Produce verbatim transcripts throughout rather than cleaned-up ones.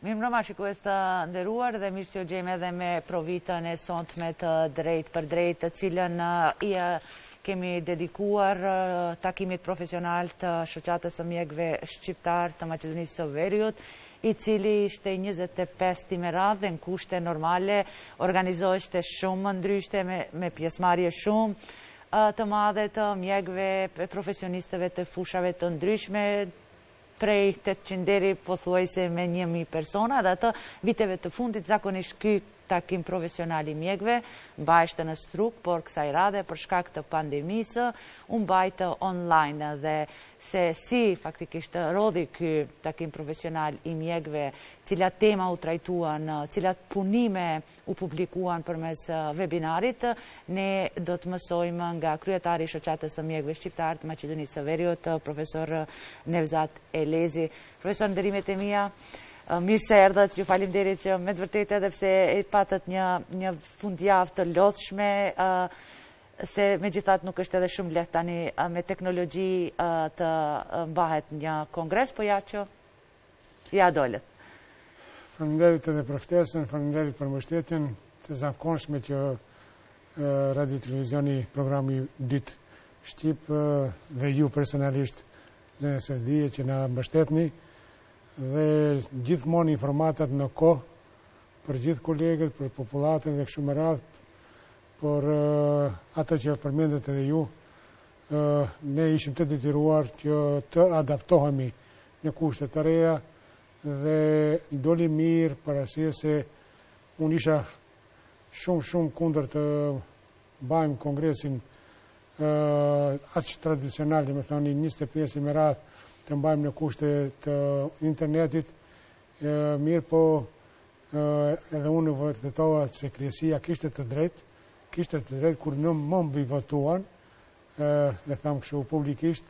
Mirë mbrëma shikues të nderuar dhe mirë se u gjejmë edhe me provitën e sotme të drejt për drejt, të cilën i kemi dedikuar takimit profesional të shoqatës së mjekëve shqiptar të Maqedonisë së Veriut, i cili ishte njëzet e pesë me radhë në kushte normale, organizoheshte shumë ndryshte me, me pjesëmarrje shumë të madhe të mjekëve, profesionistëve të fushave të ndryshme, prej tetëqind deri pothuajse me një mijë persona, dhe atë viteve të fundit zakonisht ky takim profesional i mjekëve mbajshte në struk, por kësaj radhe për shkak të pandemisë u mbajtë online, dhe se si faktikisht rodhi ky takim profesional i mjekëve, cilat tema u trajtuan, cilat punime u publikuan përmes webinarit, ne do të mësojmë nga kryetari i shoqatës së mjekëve shqiptar të Maqedonisë së Veriut, profesor Nevzat Elezi. Profesor, ndërimet e mia, mirë se erdhët, ju faleminderit që me të vërtetë edhe pse e patët një, një fundjavë të lodhshme, se megjithatë nuk është edhe shumë lehtë tani me teknologji të mbahet një kongres, po ja që ja dolet. Faleminderit edhe për ftesën, faleminderit për mbështetjen të zakonshme që Radio Televizioni programi Ditë Shqip dhe ju personalisht në S R D që na mbështetni, dhe gjithmonë informatat në kohë për gjithë kolegët, për popullatën dhe kështu me radhë, por atë që përmendet edhe ju, ne ishim të detyruar që të adaptohemi në kushte të reja dhe doli mirë për arsye se unë isha shumë shumë kundër të bajmë kongresin aq tradicional, dhe me thoni njëzet e pesë me radhë, të mbajmë në kushte të internetit, mirë po edhe unë vërtetova se kryesia kishte të drejtë, kishte të drejtë kur në më mbi votuan, dhe thamë kështu publikisht,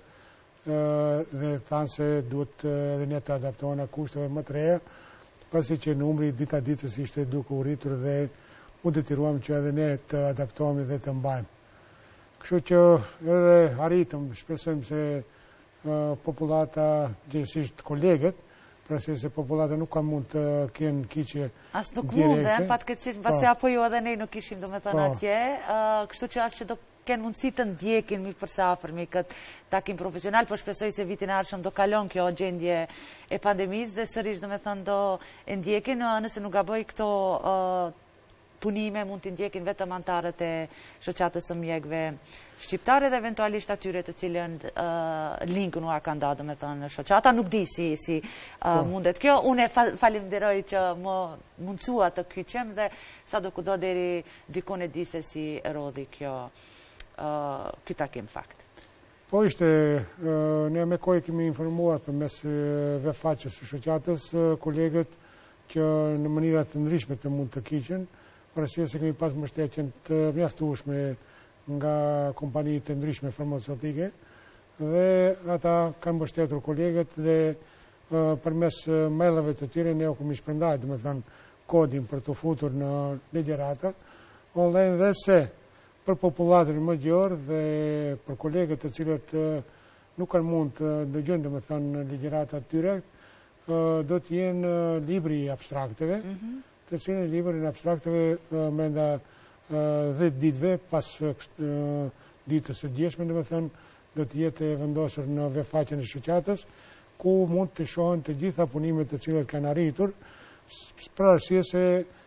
dhe thanë se duhet edhe ne të adaptohen në kushteve më të reja, pasi që numri dita ditës ishte duke u rritur dhe u detyruam që edhe ne të adaptohemi dhe të mbajmë. Kështu që edhe arritëm, shpresojmë se populata, gjithësisht kolegët, përse se populata nuk ka mund të kenë kiqe direkte. As nuk mund, e, fatkeqësisht, pasi apo ju edhe ne nuk ishim do me thënë atje, kështu që as që do kenë mundësi të ndjekin mi përsa afërmi këtë takim profesional, por shpresoj se vitin e ardhshëm do kalon kjo gjendje e pandemisë dhe sërish do me thënë do e ndjekin, nëse nuk gaboj këto punime mund të ndjekin vetëm antarët e shoqatës së mjekëve shqiptare dhe eventualisht atyre të cilën linkun ua ka nda, do me thënë shoqata, nuk di si, si mundet kjo. Unë e falenderoj që më mundësua të kyqem dhe sa do kudo deri dikun e di se si rodhi kjo ky takim fakt. Po ishte, ne me kohë kemi informuar për mes vefaqës së shoqatës kolegët që në mënyrat të ndryshme të mund të kyqen, për arsye se kemi pas mbështetjen të mjaftueshme nga kompani të ndryshme farmaceutike dhe ata kanë mbështetur kolegët dhe përmes mailave të tyre ne u kemi shpërndajë, do me thënë, kodin për të futur në ligjërata online dhe se për popullatën më gjërë dhe për kolegët të cilët nuk kanë mund të dëgjojnë, do me thënë, ligjërata të tyre, do të jenë libri abstrakteve, të cilën librin abstrakteve mrenda dhjetë ditëve pas ditës së djeshme, do me thënë, do të jetë vendosur në webfaqen e shoqatës, ku mund të shohen të gjitha punimet të cilat kanë arritur, për arsye se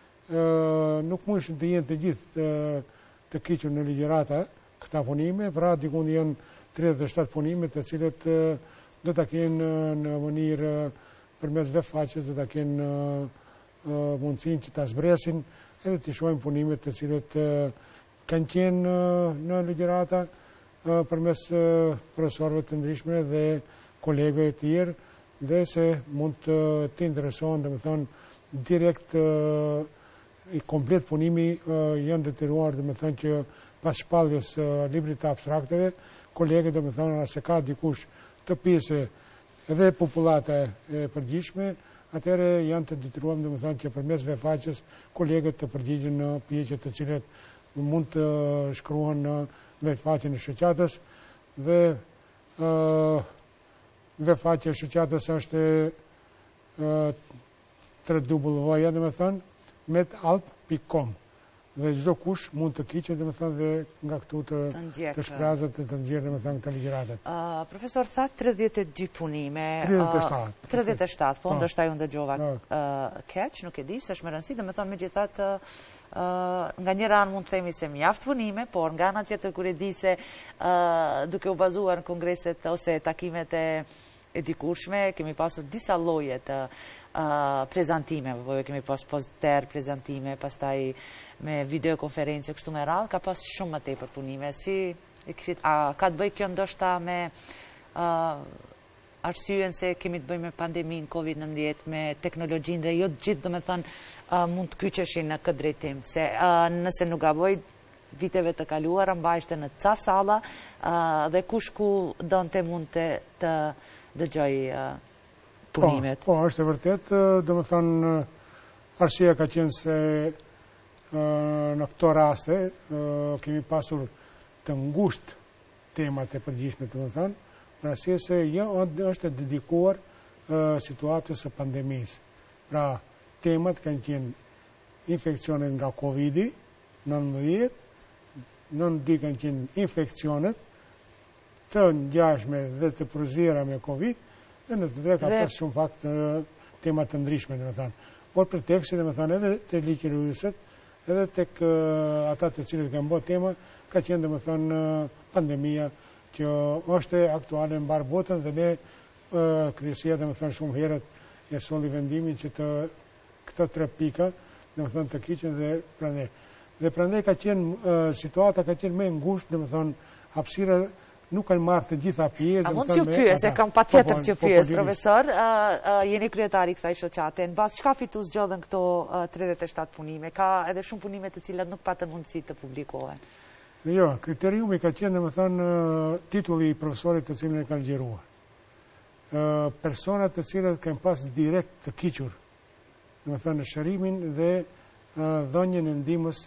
nuk mundeshin të jenë të gjithë të kyqur në ligjërata këta punime, pra dikun janë tridhjetë e shtatë punime të cilët do ta kenë në mënyrë përmes webfaqes, do ta kenë mundësin që ta zbresin edhe të shohin punimet të cilët kanë qenë në ligjërata përmes profesorëve të ndryshme dhe kolegëve të tjerë, dhe se mund të interesohen, do me thonë, direkt i komplet punimi janë detyruar, do me thonë, që pas shpalljes librit të abstrakteve, kolegët, do me thonë, se ka dikush të pjesë edhe populata e përgjithshme, atëre janë të detyruar, do me thënë, që përmes webfaqes kolegët të përgjigjen në pjesët të cilët mund të shkruan në webfaqen e shoqatës dhe webfaqja e shoqatës është tre w-ja, dhe me thënë, metalp punkt com. Dhe çdo kush mund të kiqe, dhe me thënë, dhe nga këtu të, të shprazët dhe të nxjerrë, dhe me thënë, të ligjëratat. Uh, profesor, tha tridhjetë e dy punime. tridhjetë e shtatë. Uh, tridhjetë e shtatë, po ndoshta ju ndëgjova uh, keq, nuk e di, s'është më rëndësi, dhe me thonë me gjithat, uh, uh, nga njëra anë mund të themi se mjaft punime, por nga ana tjetër kur e di se uh, duke u bazuar në kongreset ose takimet e e dikurshme, kemi pasur disa lloje të uh, prezantime, po kemi pas poster prezantime, pastaj me videokonferencë kështu me radhë, ka pas shumë më tepër punime. Si e kishit, a ka të bëjë kjo ndoshta me uh, arsyen se kemi të bëjmë me pandemin kovid nëntëdhjetë, me teknologjinë dhe jo të gjithë, domethënë uh, mund të kyqeshin në këtë drejtim, se uh, nëse nuk gaboj viteve të kaluara mbajshte në ca salla uh, dhe kush ku donte mund të, të dëgjoj uh, punimet. Po, po, është e vërtet, do më thënë, arsyeja ka qenë se uh, në këto raste uh, kemi pasur të ngusht temat e përgjithshme, do më thënë, për arsye se jo është dedikuar uh, situatës së pandemisë. Pra, temat kanë qenë infekcionet nga Covidi nëntëdhjetë, nën dy kanë qenë infekcionet të ngjashme dhe të përzira me Covid, dhe në të dhe ka pas shumë fakt temat të ndryshme, dhe me thënë. Por për teksti, dhe me thënë, edhe të ligjëruesit, edhe tek ata të cilët kanë bërë tema, ka qenë, dhe me thënë, pandemia, që është aktuale në mbarë botën, dhe ne kryesia, dhe me thënë, shumë herët e solli vendimin që të këto tre pika, dhe me thënë, të kiqen dhe prandaj. Dhe prandaj ka qenë, situata ka qenë me ngushtë, dhe me thënë, hapësira nuk kanë marrë të gjitha pjesë. A mund t'ju pyes, e kam patjetër t'ju pyes, profesor, jeni kryetari kësaj shoqate, në bazë çka fitu zgjodhen këto tridhjetë e shtatë punime? Ka edhe shumë punime të cilat nuk patën mundësi të publikohen. Jo, kriteriumi ka qenë, domethënë, titulli i profesorit të cilin e kanë ligjëruar. Personat të cilët kanë pas direkt të kiqur, domethënë shërimin dhe dhënien e ndihmës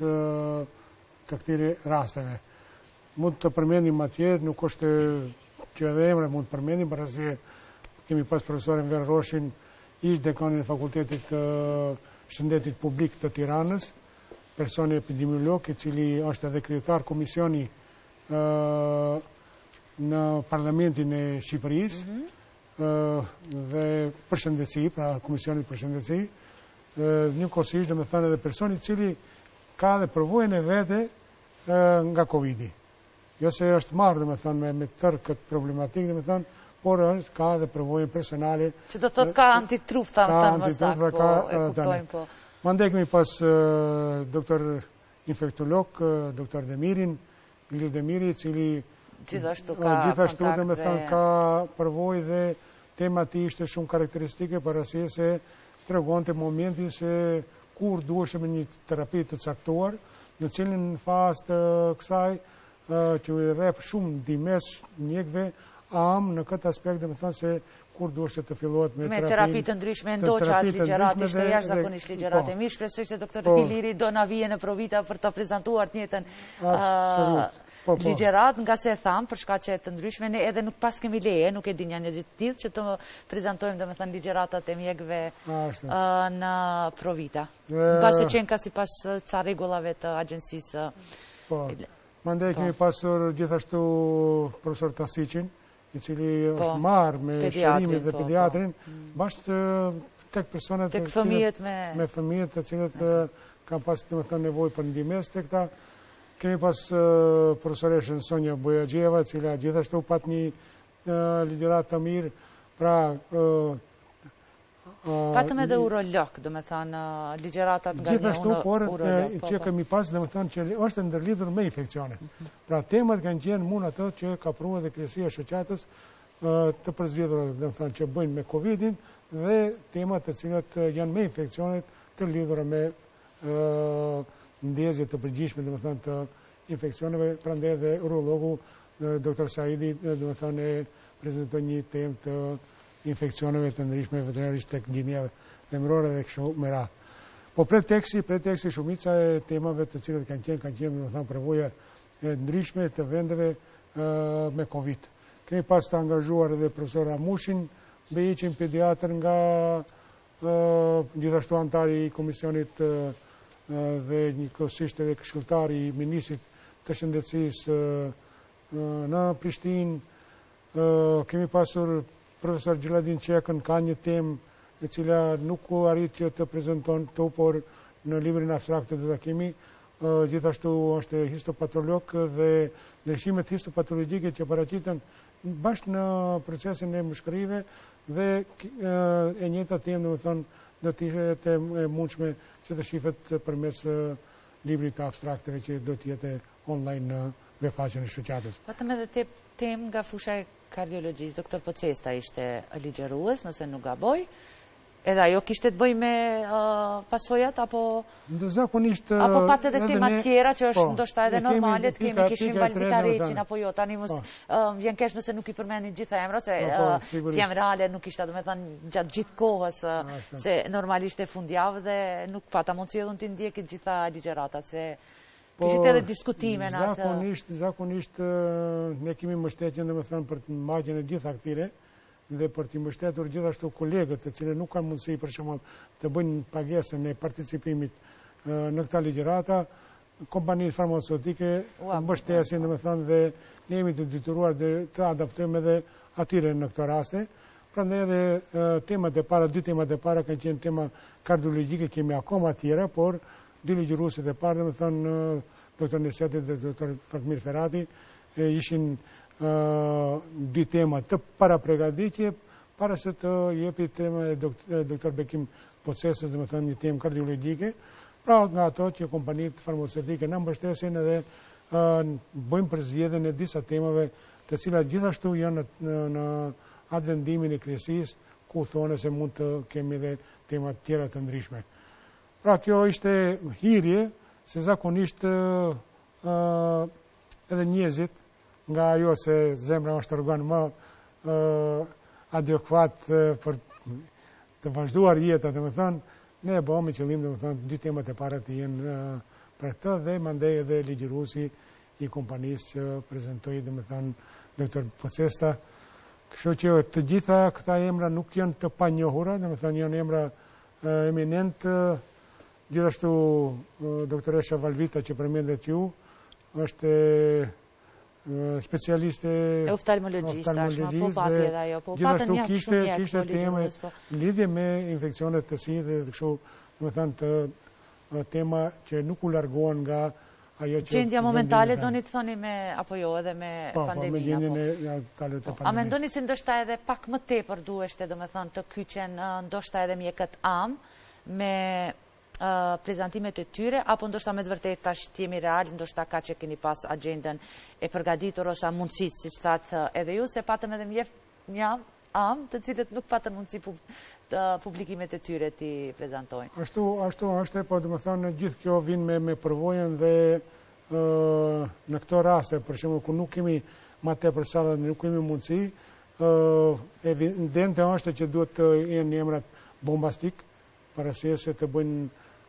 të këtyre rasteve. Mund të përmendim atje, nuk është që edhe emre mund të përmendim, për se kemi pas profesorin Ver Roshin, ish dekanin e Fakultetit të Shëndetit Publik të Tiranës, personi epidemiolog, i cili është edhe kryetar komisioni në Parlamentin e Shqipërisë, dhe përshëndetësi, pra komisionit përshëndetësi, njëkohësisht, dhe me thënë edhe personi cili ka dhe përvojën e vete nga Covidi. Jo se është marrë, dhe me thënë, me, me tërë këtë problematikë, dhe me thënë, por është ka dhe përvojën personale. Që do të të ka antitrup, thamë thënë më sakë, po e kuptojmë, po. Mandej kemi pas uh, doktor infektolog, uh, doktor Demirin, Ilir Demiri, cili gjithashtu ka uh, gjithashtu, dhe me thënë, ka përvojë dhe tema ti ishte shumë karakteristike, për arsye se tregonte momentin se kur duheshme një terapi të caktuar, në cilin fazë të kësaj që i rrep shumë ndihmës mjekëve am në këtë aspekt, dhe me thënë se kur duhet të fillohet me terapi. Me terapi të ndryshme, ndoqa atë ligjërat, ishte jashtëzakonisht ligjërat e mirë. Shpresoj se doktor Iliri do na vijë në Provita për të prezantuar të njëjtën ligjërat, nga se tham, për shkak që të ndryshme ne edhe nuk pas kemi leje, nuk e di një gjë të tillë që të prezantojmë domethënë ligjëratat e mjekëve në Provita. Mbasi që ka sipas ca rregullave të agjencisë. Mandej kemi pasur gjithashtu profesor Tasiqin, i cili është marrë me shërimin dhe pediatrin, bashkë tek personat tek fëmijët me me fëmijët të cilët kanë pas domethënë nevojë për ndihmës tek ta. Kemi pas profesoreshën Sonja Bojaxhieva, e cila gjithashtu pat një ligjërat të mirë, pra patëm edhe urolog, do me thënë, ligjëratat nga një urolog. Gjithashtu, por që kemi pas, do me thënë, që është ndërlidhur me infekcione. Pra temat kanë qenë mund ato që ka pruar dhe kryesia e shoqatës të përzgjedhura, do me thënë, që bëjnë me Covidin dhe temat të cilat janë me infekcionet të lidhura me ndezje të përgjithshme, do me thënë, të infekcioneve. Prandaj dhe urologu doktor Saidi, do me thënë, prezantoi një temë të infekcioneve të ndryshme veterinarisht tek gjinjeve femërore dhe kështu me radhë. Po preteksti, preteksti shumica e temave të cilat kanë qenë, kanë qenë, domethënë, përvoja e ndryshme të vendeve me Covid. Kemi pas të angazhuar edhe profesor Ramushin, Bejiqin, pediatër nga gjithashtu antari i komisionit dhe një kohësisht edhe këshilltari i ministrit të shëndetësisë në Prishtinë. Kemi pasur profesor Gjiladin Qekën, ka një temë e cila nuk u arrit që të prezenton këtu, por në librin abstrakte do ta kemi. Gjithashtu është histopatolog dhe ndryshimet histopatologjike që paraqiten bashkë në procesin e mbëshkërive dhe e njëjta temë, domethënë, do të ishte e mundshme që të shifet përmes librit të abstrakteve që do të jetë online në webfaqen e shoqatës. Patëm edhe te temë nga fusha e kardiologjisë, doktor Pocesta ishte ligjërues, nëse nuk gaboj. Edhe ajo kishte të bëj me pasojat, apo zakonisht apo pat edhe tema tjera që është ndoshta edhe normale, të kemi kishim Valvita Reqin apo jo, tani mos vjen keq nëse nuk i përmendin gjitha emrat, se si emra reale nuk ishte, domethënë gjatë gjithë kohës, se normalisht e fundjavë dhe nuk pata mundësi edhe të ndjekit gjitha ligjëratat, se kishit edhe diskutime në atë. Zakonisht, zakonisht ne kemi mbështetje, domethënë, për të mbajtjen e gjitha këtyre dhe për t'i mbështetur gjithashtu kolegët të cilët nuk kanë mundësi për shembull të bëjnë pagesën e participimit në këta ligjërata, kompanitë farmaceutike mbështesin, domethënë, dhe ne jemi të detyruar të adaptojmë edhe atyre në këto raste. Prandaj edhe temat e para, dy temat e para kanë qenë tema kardiologjike, kemi akoma tjera, por dy ligjëruesit e parë, domethënë doktor Neseti dhe doktor Fatmir Ferati, ishin dy tema të para pregaditje, para se të jepi tema e doktor Bekim Pocesës, dhe më thënë një temë kardiologjike, pra nga ato që kompanitë farmaceutike në mbështesin edhe bëjmë përzgjedhjen e disa temave të cilat gjithashtu janë në atë vendimin e kryesis, ku thonë se mund të kemi edhe tema tjera të ndryshme. Pra kjo ishte hyrje, se zakonisht edhe njerëzit, nga ajo se zemra është organ më adekuat për të vazhduar jetën, domethënë, ne e bëmë me qëllim, domethënë, dy temat e para të jenë për këtë dhe mandej edhe ligjëruesi i kompanisë që prezantoi, domethënë, doktor Pocesta. Kështu që të gjitha këta emra nuk janë të panjohura, domethënë janë emra eminent. Gjithashtu doktoresha Valvita që përmendet ju është specialiste oftalmologjiste, po pati edhe ajo, po patën një shumë mjek, kishte temë lidhje me infeksionet të si dhe kështu, domethënë, të tema që nuk u largohen nga ajo që gjendja momentale doni të thoni me apo jo edhe me pandeminë. Po, me gjendjen e momentale të pandemisë. A mendoni se ndoshta edhe pak më tepër duheshte, domethënë, të kyçen ndoshta edhe mjekët am me prezantimet e tyre, apo ndoshta me të vërtet tash jemi real, ndoshta ka që keni pas agendën e përgatitur ose mundësit, si thatë edhe ju, se patëm edhe mjef një am të cilët nuk patën mundësi publikimet e tyre t'i prezentojnë. Ashtu, ashtu është, po domethënë gjithë kjo vjen me me përvojën dhe në këto raste, për shembull, ku nuk kemi më tepër salla, nuk kemi mundësi, evidente është që duhet të jenë emrat bombastik, parasysh se të bëjnë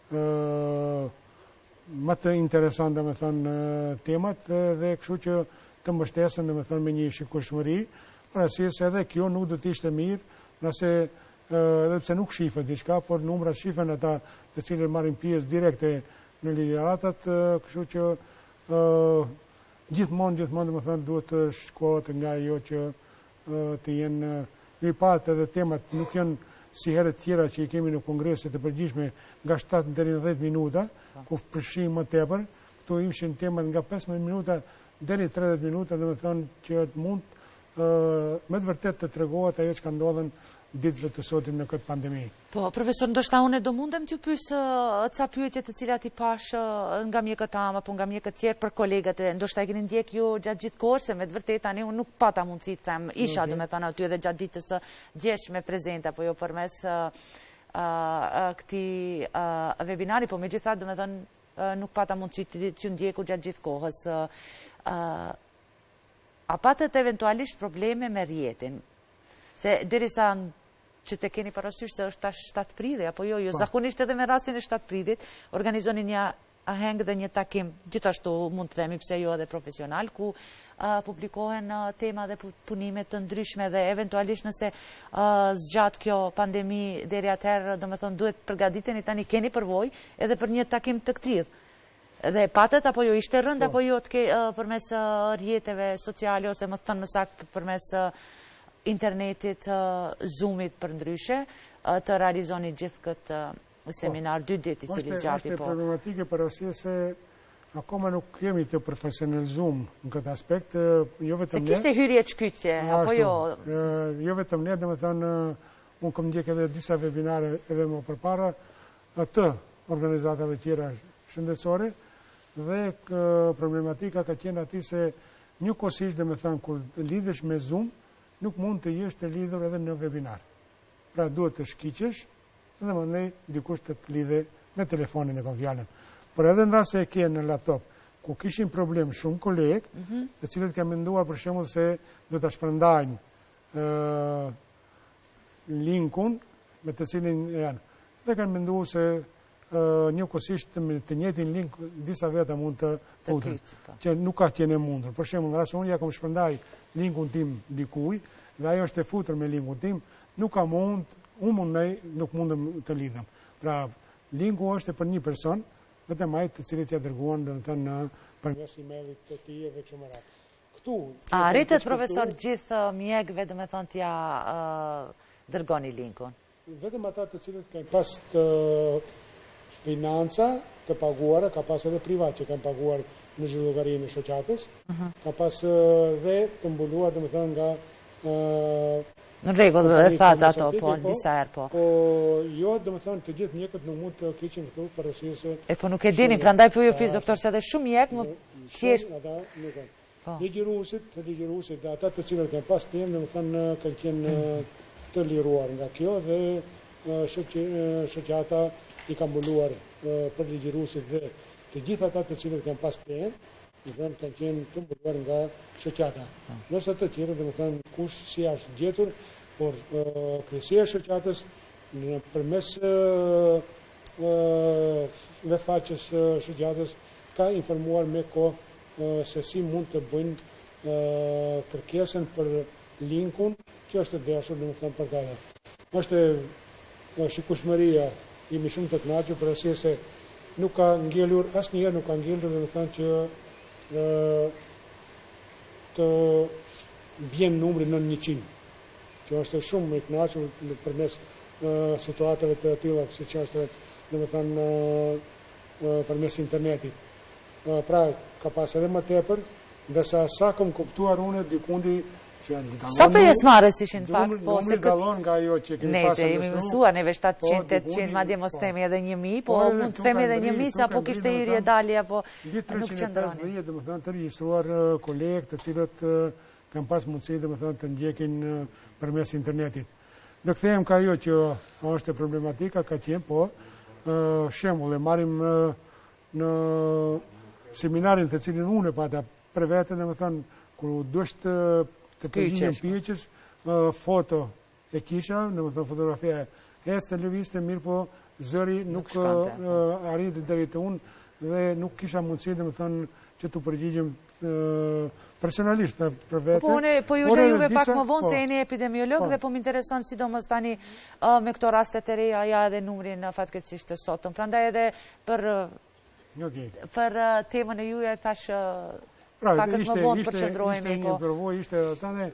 më të interesant, domethënë, temat dhe kështu që të mbështesen, domethënë, me një shikueshmëri, parasysh se edhe kjo nuk do të ishte mirë, nëse edhe pse nuk shifet diçka, por numrat shifen ata të cilët marrin pjesë direkte në ligjëratat, kështu që gjithmonë, gjithmonë, domethënë, duhet të shkohet nga ajo që të jenë i patë edhe temat nuk janë si herët tjera që i kemi në kongreset të përgjithshme nga shtatë deri në dhjetë minuta, ku përfshijmë më tepër, këtu ishin temat nga pesëmbëdhjetë minuta deri në tridhjetë minuta, domethënë që mund me të vërtet të tregohet ajo që ka ndodhen ditëve të sotit në këtë pandemi. Po, profesor, ndoshta unë do mundem t'ju pyes ca pyetje të cilat i pash nga mjekët am apo nga mjekët tjerë për kolegët e ndoshta e keni ndjek ju gjatë gjithë kohës, se me të vërtetë tani unë nuk pata mundësi të them, isha domethënë aty edhe gjatë ditës së djeshme prezente apo jo përmes këtij webinari, po megjithatë domethënë nuk pata mundësi t'ju ndjeku gjatë gjithë kohës. A patët eventualisht probleme me rjetin? Se derisa që të keni parasysh se është tash shtatë pridhje, apo jo, jo zakonisht edhe me rastin e shtatë pridhjet, organizoni një aheng dhe një takim, gjithashtu mund të themi pse jo edhe profesional, ku uh, publikohen uh, tema dhe punimet të ndryshme dhe eventualisht nëse uh, zgjat kjo pandemi deri atëherë, do me thonë duhet përgatiteni tani keni përvojë edhe për një takim të këtillë. Dhe patët apo jo ishte rënd apo jo të ke uh, përmes uh, rrjeteve sociale ose më thënë më saktë përmes uh, internetit, uh, Zoomit për ndryshe, uh, të realizoni gjithë këtë uh, seminar dy ditë i cili zgjati po. Është problematike për arsye se akoma nuk jemi të profesionalizum në këtë aspekt, jo vetëm ne. Se kishte hyrje çkytje apo jo? Jo vetëm ne, domethënë unë kam ndjek edhe disa webinare edhe më përpara të organizatave tjera shëndetësore dhe problematika ka qenë aty se njëkohësisht domethënë kur lidhesh me Zoom nuk mund të jesh të lidhur edhe në webinar. Pra duhet të shkiqesh dhe më ndaj dikush të të lidhe me telefonin e konfjalën. Por edhe në rast se e ke në laptop, ku kishin problem shumë kolegë, mm -hmm. të cilët kanë menduar për shembull se do ta shpërndajnë uh, linkun me të cilin janë. Dhe kanë menduar se uh, njëkohësisht me të njëjtin link disa veta mund të futen, që nuk ka qenë e mundur. Për shembull, në rast se unë ja kam shpërndaj linkun tim dikujt dhe ajo është e futur me linkun tim, nuk ka mund unë mundej, nuk mundëm të lidhëm. Pra, linku është për një person, vetëm ai të cilit ja dërguan, do të thënë, në përmes emailit të tij dhe kështu me radhë. Këtu, a rritet profesor gjithë mjekëve, do të thonë, t'ja uh, dërgoni linkun? Vetëm ata të cilët kanë pas të financa të paguara, ka pas edhe privat që kanë paguar në zhvillogarinë e shoqatës, uh -huh. ka pas dhe të mbuluar, do të thonë, nga uh, në rregull, e thatë ato, po, disa herë, po. Po, jo, do më thënë, të gjithë mjekët nuk mund të keqin këtu për arsye se... E, po nuk e dini, prandaj po ju fiz, doktor, se edhe shumë mjek, më thjesht... Ata nuk e. Ligjëruesit, të ligjëruesit dhe ata të cilët kanë pas temë, do më thënë, kanë qenë të liruar nga kjo dhe shoqata i ka mbuluar për ligjëruesit dhe të gjithë ata të cilët kanë pas temë, do të thënë, kanë qenë të mbuluar nga shoqata. Nëse të tjerë, do të thënë, kush si është gjetur, por uh, kryesia e shoqatës në përmes uh, uh, dhe faqes uh, shoqatës ka informuar me kohë uh, se si mund të bëjnë uh, kërkesën për linkun, që është të dashur domethënë për ta. Është uh, shikueshmëria jemi shumë të kënaqur për arsye se nuk ka ngelur asnjëherë nuk ka ngelur domethënë që uh, të vjen numri në njëqind. Që është shumë i kënaqur përmes uh, situatave të tilla, siç është domethënë uh, uh, përmes internetit. Uh, pra ka pas edhe më tepër, ndërsa sa kam kuptuar unë dikundi që sa pjesëmarrës ishin fakt, po se dallon nga ajo që kemi pasur. Ne jemi mësuar neve shtatëqind tetëqind, madje mos themi edhe një mijë, po mund të themi edhe një mijë sa po kishte hyrje dalje apo nuk qëndroni. Domethënë të regjistruar kolegë të cilët kanë pas mundësi domethënë të ndjekin përmes internetit. Do të them ka ajo që është problematika ka qenë, po shembull e marrim në seminarin të cilin unë pata për veten, domethënë kur duhet të të përgjigjem pyetjes, foto e kisha, domethënë fotografia e së lëvizte mirë, po zëri nuk arriti deri te unë dhe nuk kisha mundësi domethënë që të përgjigjem personalisht për vete. Po unë po ju lejuve pak më vonë se jeni epidemiolog dhe po më intereson sidomos tani me këto raste të reja ja edhe numrin fatkeqësisht të sotëm. Prandaj edhe për për temën e juaj thash pakës më vonë përqendrohemi. Ishte një përvojë, ishte tani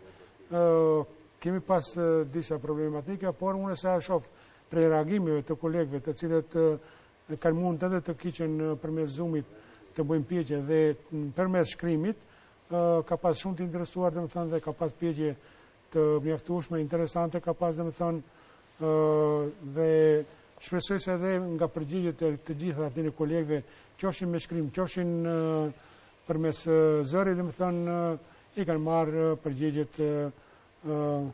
kemi pas disa problematika, por unë sa shoh prej reagimeve të kolegëve të cilët kanë mund edhe të kiqen përmes Zoomit të bëjmë pyetje dhe përmes shkrimit, ka pas shumë të interesuar domethënë dhe ka pas pyetje të mjaftueshme, interesante ka pas domethënë dhe shpresoj se edhe nga përgjigjet e të gjitha atyre kolegëve, qofshin me shkrim, qofshin përmes zërit, domethënë i kanë marrë përgjigjet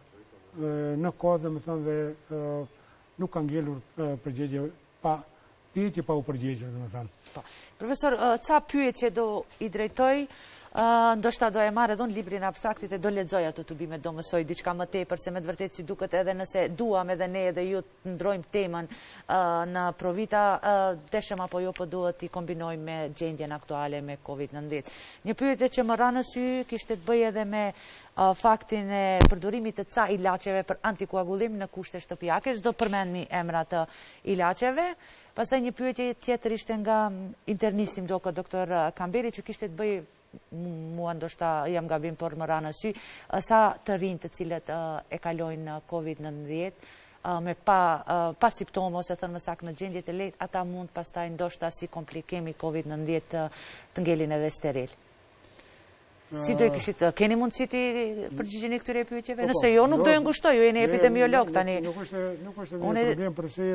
në kohë, domethënë dhe nuk kanë ngelur përgjigje pa pyetje pa u përgjigjur, domethënë. Po. Profesor, ca pyetje do i drejtoj? Ndoshta do e marrë edhe unë librin abstraktit e do lexoj ato tubimet, do mësoj diçka më tepër, se me të vërtetë si duket edhe nëse duam edhe ne edhe ju të ndrojmë temën në Provita, deshem apo jo, po duhet t'i kombinojmë me gjendjen aktuale me kovid nëntëmbëdhjetë. Një pyetje që më ra në sy kishte të bëjë edhe me faktin e përdorimit të ca ilaçeve për antikoagullim në kushte shtëpiake. Çdo përmend mi emrat të ilaçeve. Pastaj një pyetje tjetër ishte nga internisti më duket doktor Kamberi, që kishte të bëjë, mua ndoshta jam gabim, por më ra në sy, sa të rinj të cilët e kalojnë kovid nëntëmbëdhjetë me pa, pa simptome ose thënë më saktë në gjendje të lehtë, ata mund pastaj ndoshta si komplikim i kovid nëntëmbëdhjetë të ngelin edhe steril. Si do e kishit, keni mundësi ti përgjigjeni këtyre pyetjeve? Nëse jo, nuk do e ngushtoj, ju jeni epidemiolog tani. Nuk është një problem përse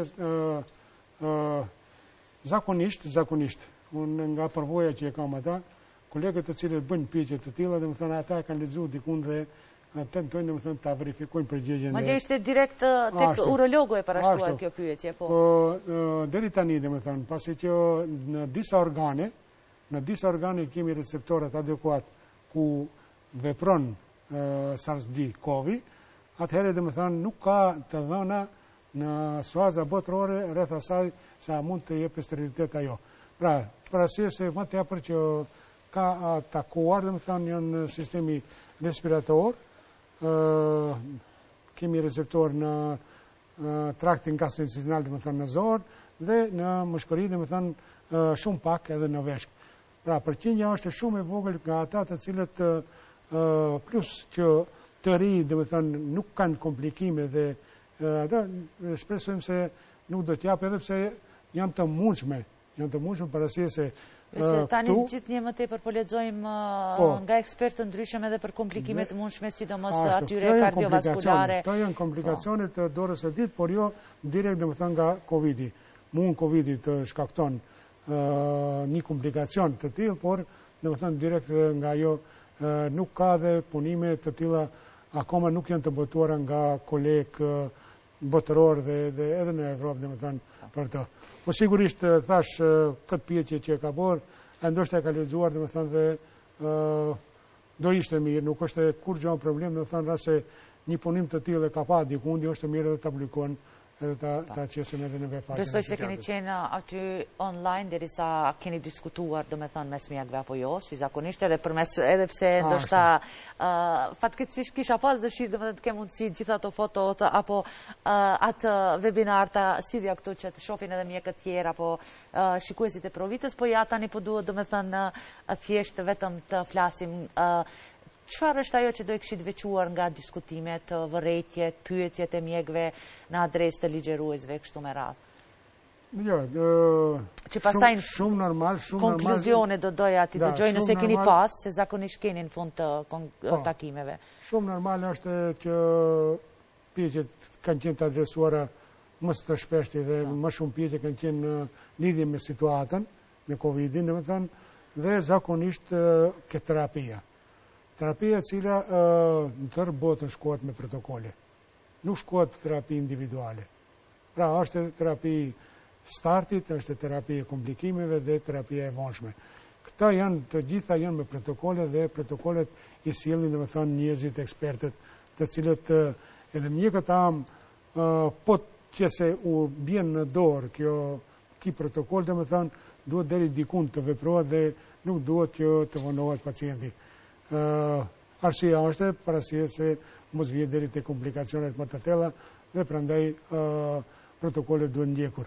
zakonisht, zakonisht, unë nga përvoja që e kam ata, kolegët të cilët bëjnë pyetje të tilla, domethënë ata kanë lexuar dikun dhe tentojnë domethënë ta verifikojnë përgjigjen. Madje ishte direkt tek urologu e parashtuar kjo pyetje, po. Po deri tani domethënë, pasi që në disa organe, në disa organe kemi receptorët adekuat ku vepron SARS-CoV, atëherë domethënë nuk ka të dhëna në suaza botërore rreth asaj sa mund të jepë sterilitet ajo. Pra, për arsye se më tepër që ka atakuar, dhe më thënë, janë sistemi respirator, kemi receptor në traktin gastrointestinal, dhe më thënë, në zorë, dhe në mëshkëri, dhe më thënë, shumë pak edhe në veshk. Pra, përqindja është shumë e vogël nga ata të cilët, plus që të ri, dhe më thënë, nuk kanë komplikime dhe ata shpresojmë se nuk do t'japë, edhe pse janë të mundshme, janë të mundshme për arsye se tani gjithë një më tepër po lexojmë nga ekspertë të ndryshëm edhe për komplikimet të mundshme, sidomos të atyre kardiovaskulare. Këto janë komplikacione të dorës së ditë, por jo direkt domethënë nga Covidi. Mund Covidi të shkakton një komplikacion të tillë, por domethënë direkt nga ajo nuk ka dhe punime të tilla akoma nuk janë të botuara nga kolegë botëror dhe edhe në Evropë, domethënë për të. Po sigurisht thash këtë pyetje që ka bërë, ndoshta e ka lexuar domethënë dhe do ishte mirë, nuk është kur gjë problem, domethënë rase një punim të tillë ka pa dikundi, është mirë edhe ta publikon edhe ta qesim edhe në webfaqen. Besoj se keni qenë aty online derisa keni diskutuar, domethënë mes mjekëve apo jo, si zakonisht edhe përmes edhe pse ndoshta fatkeqësisht kisha pas dëshirë domethënë të kem mundësi gjithë ato fotot apo atë webinar ta sidhja këtu që të shohin edhe mjekët tjerë apo shikuesit e Provitës, po ja tani po duhet domethënë thjesht vetëm të flasim. Çfarë është ajo që do e kishit veçuar nga diskutimet, vërejtjet, pyetjet e mjekëve në adresë të ligjëruesve kështu me radhë? Jo, shumë normal, shumë normal. Konkluzione do doja ti dëgjoj nëse keni pas, se zakonisht keni në fund të takimeve. Shumë normal është që pyetjet kanë qenë të adresuara më së shpeshti dhe më shumë pyetje kanë qenë në lidhje me situatën me Covidin, domethënë, dhe zakonisht ke terapia. Terapia e cila në tërë botën shkohet me protokole. Nuk shkohet terapi individuale. Pra, është terapi startit, është terapi e komplikimeve dhe terapia e vonshme. Këta janë, të gjitha janë me protokole dhe protokolet i sjellin, domethënë, njerëzit ekspertët, të cilët edhe mjekët am po që se u bjen në dorë kjo ki protokoll, domethënë, duhet deri dikun të veprohet dhe nuk duhet që të vonohet pacienti. Arsyeja është për arsye se mos vjen deri te komplikacionet më të thella dhe prandaj protokollet duhen ndjekur.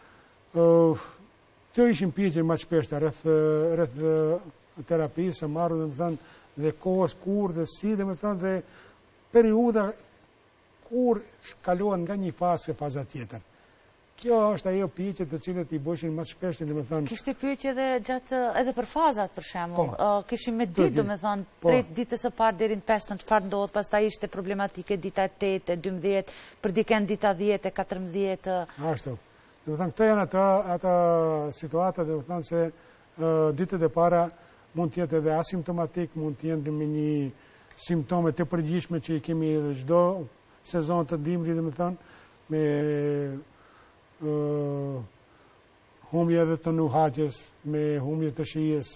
Këto ishin pyetje më shpeshta rreth rreth terapisë së marrë, domethënë, dhe kohës kur dhe si, domethënë, dhe periudha kur kalohen nga një fazë në fazën tjetër. Kjo është ajo pyetje të cilët i bëshin më shpesh, domethënë. Kishte pyetje edhe gjatë edhe për fazat për shembull. Kishim me ditë, domethënë, prej ditës së parë deri në pesë çfarë ndodh, pastaj ishte problematike dita e tetë, e dymbëdhjetë, për dikën dita dhjetë, e katërmbëdhjetë. Ashtu. Domethënë, këto janë ata ata situata, domethënë, se ditët e para mund të jetë edhe asimptomatik, mund të jenë me një simptome të përgjithshme që i kemi çdo sezon të dimrit, domethënë, me humbje edhe të nuhaqjes, me humbje të shijes,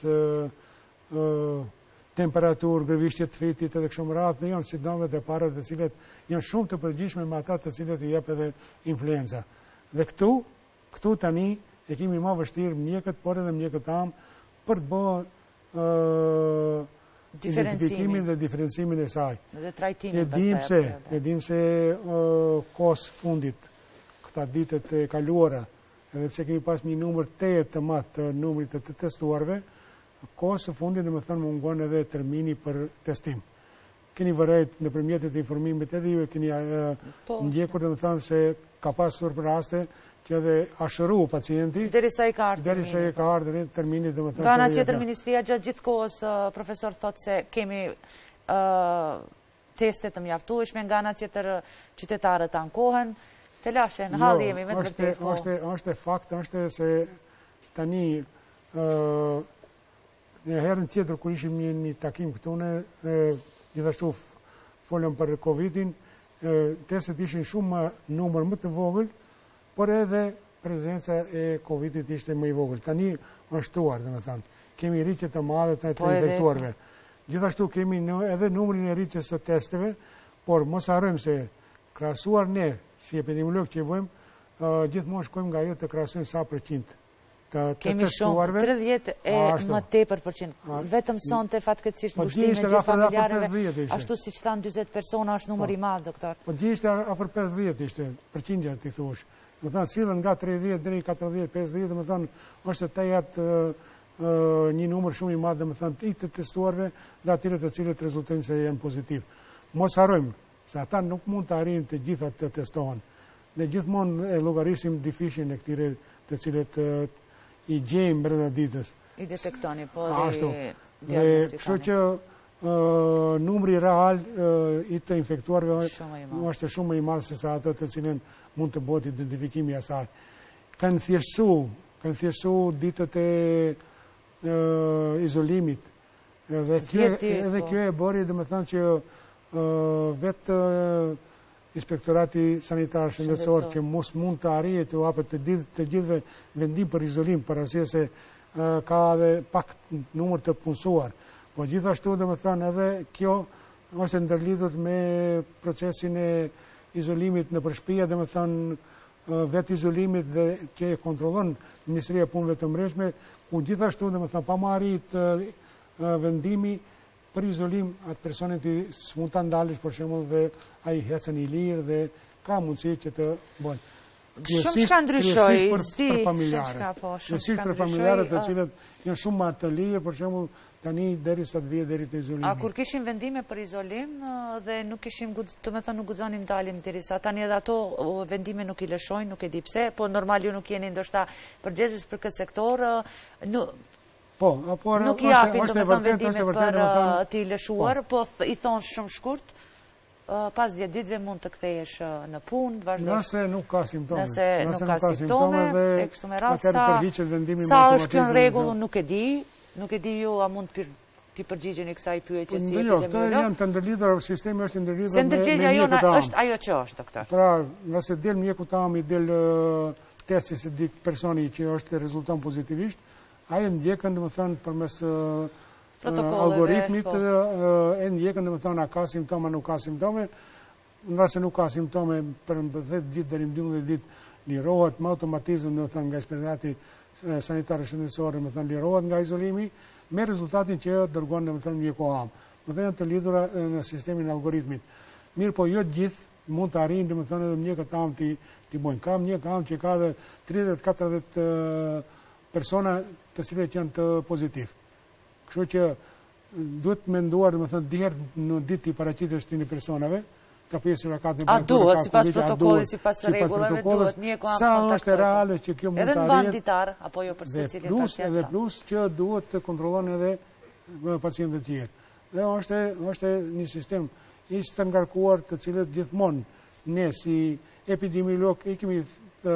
temperaturë, gërvishtje të fitit edhe kështu me radhë, janë simptomet e para të cilet janë shumë të përgjithshme me ata të cilët i jep edhe influenza. Dhe këtu, këtu tani e kemi më vështirë mjekët, por edhe mjekët tamë për të bërë identifikimin dhe diferencimin e saj. Dhe trajtimin. E dim se, e dim se kohës fundit, këta ditët e kaluara, edhe pse kemi pas një numër tejet të madh të numrit të testuarve, kohës së fundit, domethënë mungon edhe termini për testim. Keni vërejt në përmjetet e informimit edhe ju, keni ndjekur domethënë se ka pasur raste që edhe ashëru pacienti derisa i ka ardhur derisa i ka ardhur termini domethënë. Nga ana tjetër ministria gjatë gjithë kohës profesor thotë se kemi teste të mjaftueshme, nga ana tjetër qytetarët ankohen. Telashe, në hall jemi me vërtet. Është është fakt, është se tani në herën tjetër kur ishim një, një takim këtu ne gjithashtu folëm për Covidin, testet ishin shumë më numër më të vogël, por edhe prezenca e Covidit ishte më i vogël. Tani është shtuar, domethënë, kemi rritje të madhe të të infektuarve. Gjithashtu kemi edhe numrin e rritjes së testeve, por mos harrojmë se krahasuar ne si epidemiolog që vëjmë, gjithmonë shkojmë nga ajo të krahasojmë sa përqind. Kemi shumë, tridhjetë e më tepër përqind. Vetëm sonte fatkeqësisht mbushtime gjithë familjarëve, ashtu siç thanë dyzet persona është numër i madh, doktor. Po gjithë afër pesëdhjetë ishte përqindja ti thuash. Do të thonë sillen nga tridhjetë deri katërdhjetë, pesëdhjetë, do të thonë është të jetë një numër shumë i madh, do të thonë i të testuarve dhe atyre të cilët rezultojnë se janë pozitiv. Mos harrojmë se ata nuk mund të arrijnë të gjitha të testohen. Ne gjithmonë e llogarisim difishin e këtyre të cilët i gjejmë brenda ditës. I detektoni, po dhe diagnostikoni. Kështu që numri real i të infektuarve është shumë më i madh se sa ato të cilën mund të bëhet identifikimi i asaj. Kanë thjeshtu, kanë thjeshtu ditët e izolimit. Dhe edhe kjo e bëri, domethënë që vetë Inspektorati Sanitar Shëndetësor që mos mund të arrijë të hapet të gjithëve vendim për izolim, për arsye se ka edhe pak numër të punësuar. Po gjithashtu domethënë edhe kjo është ndërlidhur me procesin e izolimit nëpër shtëpi, domethënë vetë izolimit dhe që e kontrollon Ministria e Punëve të Mbrëmshme, ku gjithashtu domethënë pa marrit vendimi për izolim atë personin të s'mund të ndalësh për shembull dhe ai hecën i lirë dhe ka mundësi që të bëjë. Shumë shka ndryshoj, sti, shumë shka po, shumë shka për familjarët të cilët janë shumë më të lirë, për shembull tani derisa të vijë deri te izolimi. A kur kishim vendime për izolim dhe nuk kishim, do të thënë nuk guxonin dalim derisa tani edhe ato vendime nuk i lëshojnë, nuk e di pse, po normal ju nuk jeni ndoshta përgjegjës për këtë sektor, nuk i japin do të thënë vendimet për t'i lëshuar, po i thonë shumë shkurt, pas dhjetë ditëve mund të kthehesh në punë, të vazhdosh. Nëse nuk ka simptome. Nëse nuk ka simptome, e kështu me radhë, sa është kjo në rregull, nuk e di, nuk e di ju, a mund t'i përgjigjeni kësaj pyetje si epidemiolog? Jo, këto janë të ndërlidhur, sistemi është i ndërlidhur me mjekut. Se ndërgjegjja jona është ajo që është, doktor. Pra, nëse del mjeku tam, i del testi se di personi që është rezulton pozitivisht, ai ndjekën, domethënë përmes algoritmit e ndjekën, domethënë a ka simptoma, nuk ka simptome. Nëse nuk ka simptome për dhjetë ditë deri në dymbëdhjetë ditë lirohet me automatizëm, domethënë nga Inspektorati Sanitar Shëndetësor, domethënë lirohet nga izolimi me rezultatin që dërgon domethënë mjeku am. Domethënë janë të lidhura në sistemin e algoritmit. Mirë, po jo të gjithë mund të arrijnë domethënë edhe mjekët am ti ti bojnë. Ka mjek am që ka edhe tridhjetë katërdhjetë persona të cilët janë të pozitiv. Kështu që duhet menduar domethënë dy herë në ditë i paraqitesh ti në personave, ka pjesë rakatë. A duhet sipas protokollit, sipas rregullave, duhet mjeku am kontaktuar. Sa është reale që kjo mund të arrijë? Edhe në banditar apo jo për secilin pacient. Edhe plus që duhet të kontrollon edhe pacientët e tjerë. Dhe është është një sistem i të ngarkuar të cilët gjithmonë ne si epidemiolog i kemi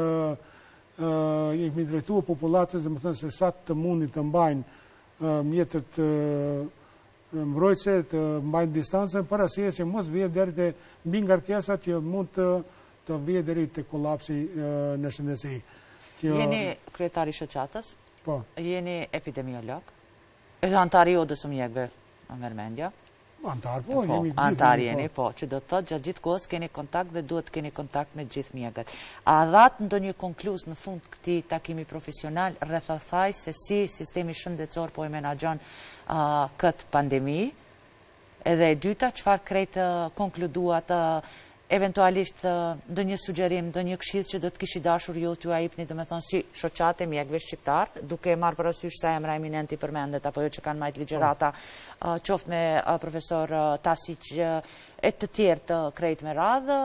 i kemi drejtuar popullatës, domethënë se sa të mundin të mbajnë mjetët mbrojtëse, të mbajnë distancën, për arsye që mos vijë deri te mbi ngarkesat që mund të të vijë deri te kollapsi në shëndetësi. Jeni kryetari shoqatës? Po. Jeni epidemiolog? Edhe antari odës së mjekëve, në mërmendja? Antar, po, jemi gjithë. Antar jeni, po, që do të thotë gjatë gjithë kohës keni kontakt dhe duhet keni kontakt me gjithë mjekët. A dhatë ndonjë konkluz në fund këtij takimi profesional rreth asaj se si sistemi shëndetësor po e menaxhon këtë pandemi? Edhe e dyta, çfarë krejt konkluduat eventualisht ndonjë sugjerim, ndonjë këshill që do të kishi dashur ju t'ju japni, domethënë si shoqate mjekëve shqiptar, duke marrë parasysh sa emra eminenti përmendet apo jo që kanë marrë ligjërata, qoftë me profesor Tasić e të tjerë të krejt me radhë.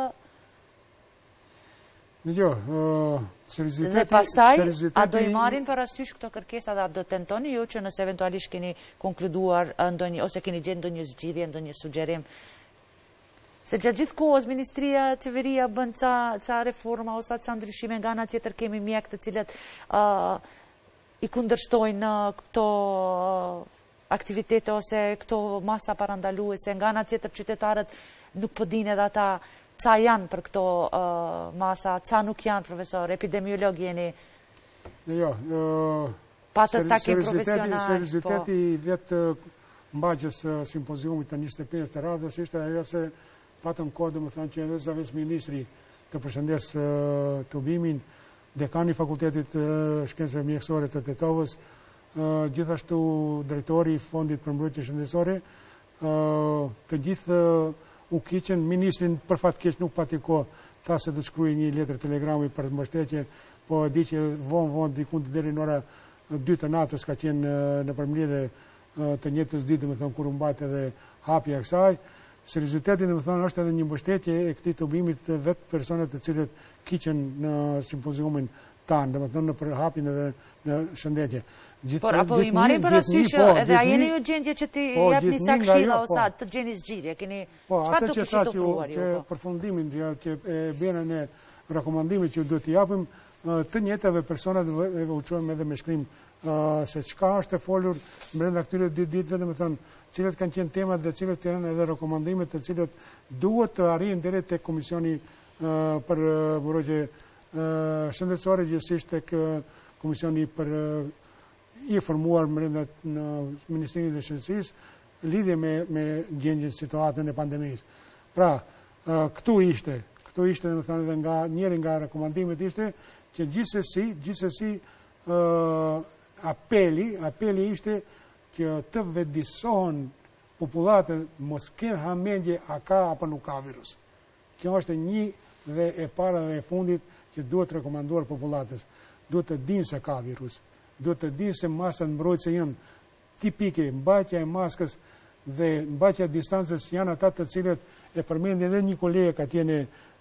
Jo, serioziteti. Dhe pastaj, a do i marrin parasysh këto kërkesa dhe a do tentoni ju që nëse eventualisht keni konkluduar ndonjë ose keni gjetur ndonjë zgjidhje, ndonjë sugjerim? Se gjatë gjithë kohës, Ministria, Qeveria bën ca reforma ose ca ndryshime, nga ana tjetër kemi mjekë të cilët i kundërshtojnë këto aktivitete ose këto masa parandaluese, nga ana tjetër qytetarët nuk po dinë edhe ata ca janë për këto masa, ca nuk janë, profesor, epidemiolog jeni. Jo, patët takim profesional. Serioziteti vetë mbajtjes simpoziumit të njëzet e pesë të radhës ishte ajo se patëm kohë, më thënë që edhe zëvës ministri të përshëndes të ubimin, dekani fakultetit shkencave mjekësore të Tetovës, gjithashtu drejtori i fondit për mbrojtje shëndetësore, të gjithë u kiqen, ministrin për fat keq nuk pati kohë, tha se do të shkruaj një letër telegrami për mbështetje, po di që vonë vonë diku deri në ora dy të natës ka qenë në përmbledhje të njëjtës ditë, më thënë kur u mbajt edhe hapja e kësaj. Serioziteti, më thonë, është edhe një mbështetje e këtij të ubimit vetë personat të cilët kiqen në simpoziumin tanë, dhe më thonë në përhapin edhe në shëndetje. Por apo i marrin parasysh edhe a jeni ju gjendje që ti jepni ca këshilla ose të gjeni zgjidhje, keni çfarë të kishit ofruar ju? Që përfundimin që e bëna ne rekomandimit që duhet t'i japim të njëjtave personat e uçojmë edhe me shkrim se çka është e folur brenda këtyre dy ditëve, dhe më thonë, cilët kanë qenë temat dhe cilët janë edhe rekomandimet të cilët duhet të arrijnë deri tek Komisioni për mbrojtje shëndetësore, gjithsesi tek Komisioni për i formuar brenda në Ministrinë e Shëndetësisë lidhje me me gjendjen situatën e pandemisë. Pra, këtu ishte, këtu ishte domethënë edhe nga njëri nga rekomandimet ishte që gjithsesi, gjithsesi apeli, apeli ishte që të vedisohen popullatën mos kenë hamendje a ka apo nuk ka virus. Kjo është një dhe e para dhe e fundit që duhet rekomanduar popullatës. Duhet të dinë se ka virus. Duhet të dinë se masat mbrojtëse janë tipike, mbajtja e maskës dhe mbajtja e distancës janë ata të cilët e përmendin edhe një kolegë atje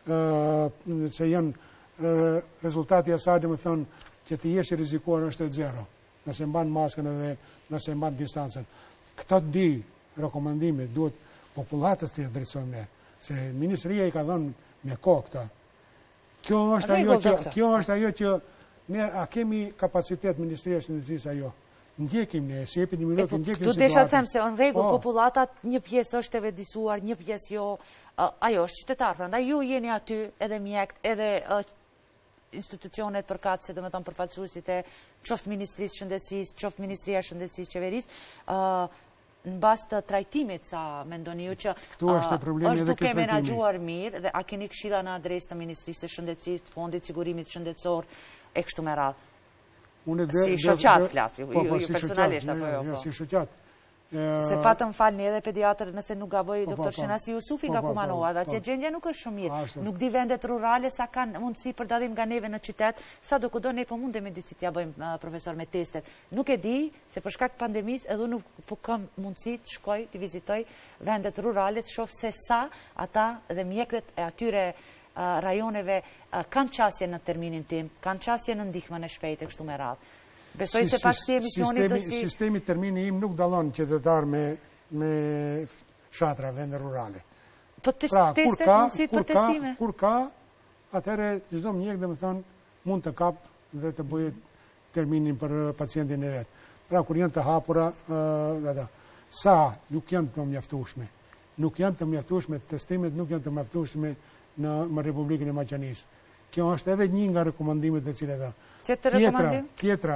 se janë rezultati i asaj, më thonë që të jesh i rrezikuar është zero. Nëse mban maskën edhe nëse mban distancën. Këto dy rekomandime duhet popullatës të drejtohen ne, se ministria i ka dhënë me kohë këta. Kjo është ajo që kjo është ajo që ne a kemi kapacitet Ministria e Shëndetësisë ajo. Ndjekim ne, si epidemiolog ndjekim situatën. Tu desha të them se në rregull popullatat një pjesë është e vëdisuar, një pjesë jo, ajo është qytetar, prandaj ju jeni aty edhe mjekët, edhe institucionet përkatëse, domethënë përfaqësuesit e qoftë Ministrisë së Shëndetësisë, qoftë Ministria e Shëndetësisë Qeverisë, në bazë të trajtimit sa mendoni ju që është duke menaxhuar mirë dhe a keni këshilla në adresë të Ministrisë së Shëndetësisë, të Fondit Sigurimit Shëndetësor e kështu me radhë? Si shoqat flas, ju personalisht apo jo? Si shoqat. Se patëm falni edhe pediatër nëse nuk gaboj doktor Shenasi Jusufi nga Kumanova, dhe që gjendja nuk është shumë mirë. Nuk di vendet rurale sa kanë mundësi për dalim nga neve në qytet, sa do kudo ne po mundemi disi t'ja bëjmë profesor me testet. Nuk e di, se për shkak pandemis edhe nuk po kam mundësi të shkoj, të vizitoj vendet rurale, të shoh se sa ata dhe mjekët e atyre rajoneve kanë qasje në terminin tim, kanë qasje në ndihmën e shpejtë e kështu me radhë. Besoj se pas këtij emisioni do si... Sistemi termini im nuk dallon qytetar me me fshatra, vende rurale. Po testet, mundësit për testime? Kur ka, atëherë çdo mjek domethënë mund të kap dhe të bëjë terminin për pacientin e vet. Pra kur janë të hapura, ata sa nuk janë të mjaftueshme. Nuk janë të mjaftueshme testimet, nuk janë të mjaftueshme në Republikën e Maqedonisë. Kjo është edhe një nga rekomandimet e cilat ka. Tjetër rekomandim? Tjetra,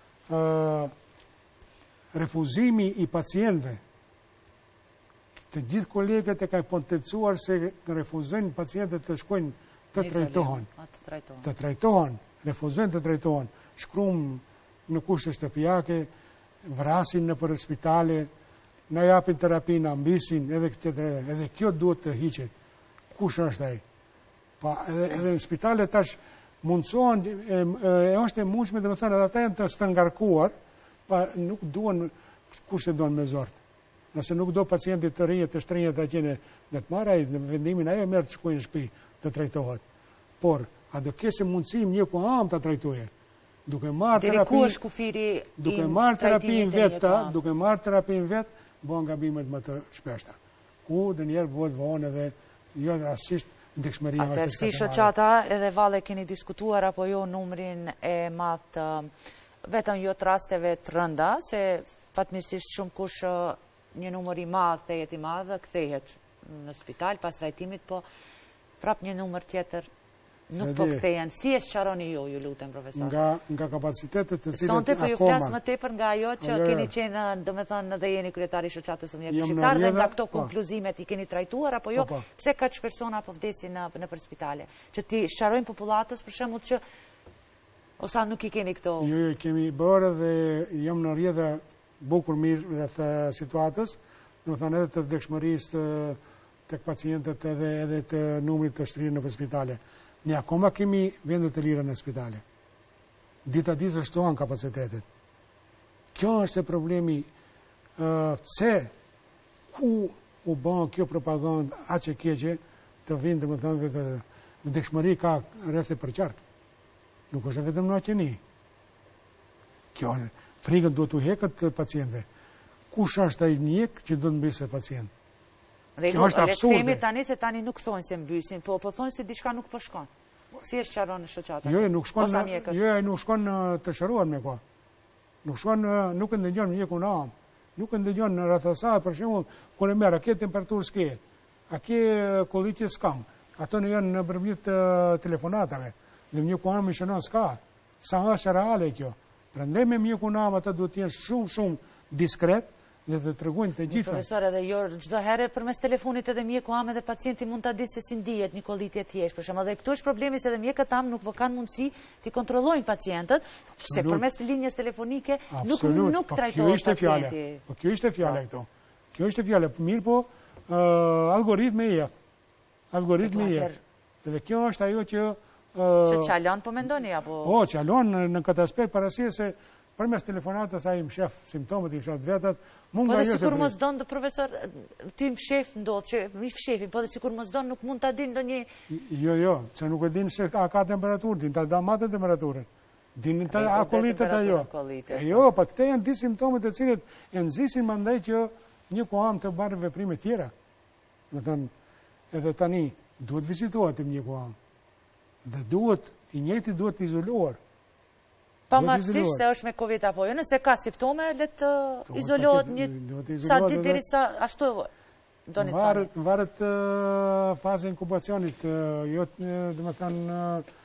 refuzimi i pacientëve. Të gjithë kolegët e kanë potencuar se refuzojnë pacientët të shkojnë të trajtohen. Të trajtohen, refuzojnë të trajtohen. Shkrum në kushte shtëpiake, vrasin në për spitale, në japin terapi, në ambisin, edhe këtë, edhe kjo duhet të hiqet. Kush është ai? Pa edhe në spitale tash mundsohen, e është e mundshme, dhe më thënë, edhe ata janë të stëngarkuar, pa nuk duan kush e duan me zort. Nëse nuk do pacientit të rinjët të shtrinjët të qene në të marra, në vendimin ajo merë të shkojnë në shtëpi të trajtohet. Por, a do kese mundësim një ku amë të trajtoje? Duke marë terapin, duke marë terapin vetë, duke marë terapin vetë, bëhen gabimet më të shpeshta. Ku dhe njerë bëhet vonë edhe jo rasisht në dikshmëria. Atër, si shoqata edhe vale keni diskutuar apo jo numrin e matë, vetëm jo të rasteve të rënda, se fatmirësisht shumë kush një numër i madh, thejet i madh, kthehet në spital pas trajtimit, po prap një numër tjetër nuk po kthehen. Si e sqaroni ju, ju lutem, profesor? Nga nga kapacitetet të cilat sonte po ju flas më tepër nga ajo që keni qenë, domethënë, dhe jeni kryetari i shoqatës së mjekëve shqiptar, dhe nga këto konkluzimet i keni trajtuar apo jo? Pse kaq persona po vdesin në nëpër spitale? Që ti sqarojmë popullatës për shembull që ose nuk i keni këto? Jo, jo, kemi bërë dhe jam në rrjedhë bukur mirë rreth situatës, do të thënë edhe të vdekshmërisë tek pacientët edhe edhe të numrit të shtrirë në spitale. Ne akoma kemi vende të lira në spitale. Dita ditë shtohen kapacitetet. Kjo është e problemi, pse ku u bën kjo propagandë aq e keqe të vinë, domethënë, të vdekshmëri ka rreth e përqartë. Nuk është vetëm në qeni. Kjo frikën duhet u hekët pacientëve. Kush është ai mjek që do të mbysë pacient? Kjo është absurde. Le të themi tani se tani nuk thonë se mbysin, po po thonë se diçka nuk po shkon. Si e sqaron në shoqata? Jo, nuk shkon, jo, nuk shkon të shëruar me ko. Nuk shkon, nuk e ndëgjon mjeku në amë. Nuk e ndëgjon në rreth asaj, për shembull, kur e merr, a ke temperaturë s'ke? A ke kollitje s'kam? Ato në janë në përmjet telefonatave. Dhe mjeku amë i shënon s'ka. Sa është reale kjo? Prandaj me mjeku në amë ata duhet të jenë shumë shumë diskret dhe të tregojnë të gjitha. Profesor, edhe jo çdo herë përmes telefonit edhe mjeku am edhe pacienti mund ta ditë se si ndihet një kollitje thjesht. Për shembull, edhe këtu është problemi se edhe mjekët am nuk kanë mundësi të kontrollojnë pacientët, se përmes linjës telefonike nuk nuk trajtohet pacienti. Po kjo ishte fjala këtu. Kjo ishte fjala, mirë po algoritmi i jep. Algoritmi i jep. Edhe kjo është ajo që që çalon po mendoni apo? Po, çalon në këtë aspekt parasysh se përmes telefonatës ai më shef simptomat, i fshat vetat. Po dhe sikur mos don të profesor, ti më shef ndodh që mi fshefin, po dhe sikur mos don nuk mund ta din ndonjë. Jo, jo, se nuk e din se a ka temperaturë, din ta damatë temperaturën. Din ta a kollitet ajo. Jo, po këto janë di simptomat të cilët e nxisin mandaj që një kuam të bërë veprime tjera. Do të thënë, edhe tani duhet vizitohet te një kuam. Dhe duhet i njëjti duhet izoluar. Pavarësisht se është me Covid apo jo, nëse ka simptome, le të izolohet një sa ditë derisa ashtu doni të thani. Varet faza e inkubacionit, jo domethënë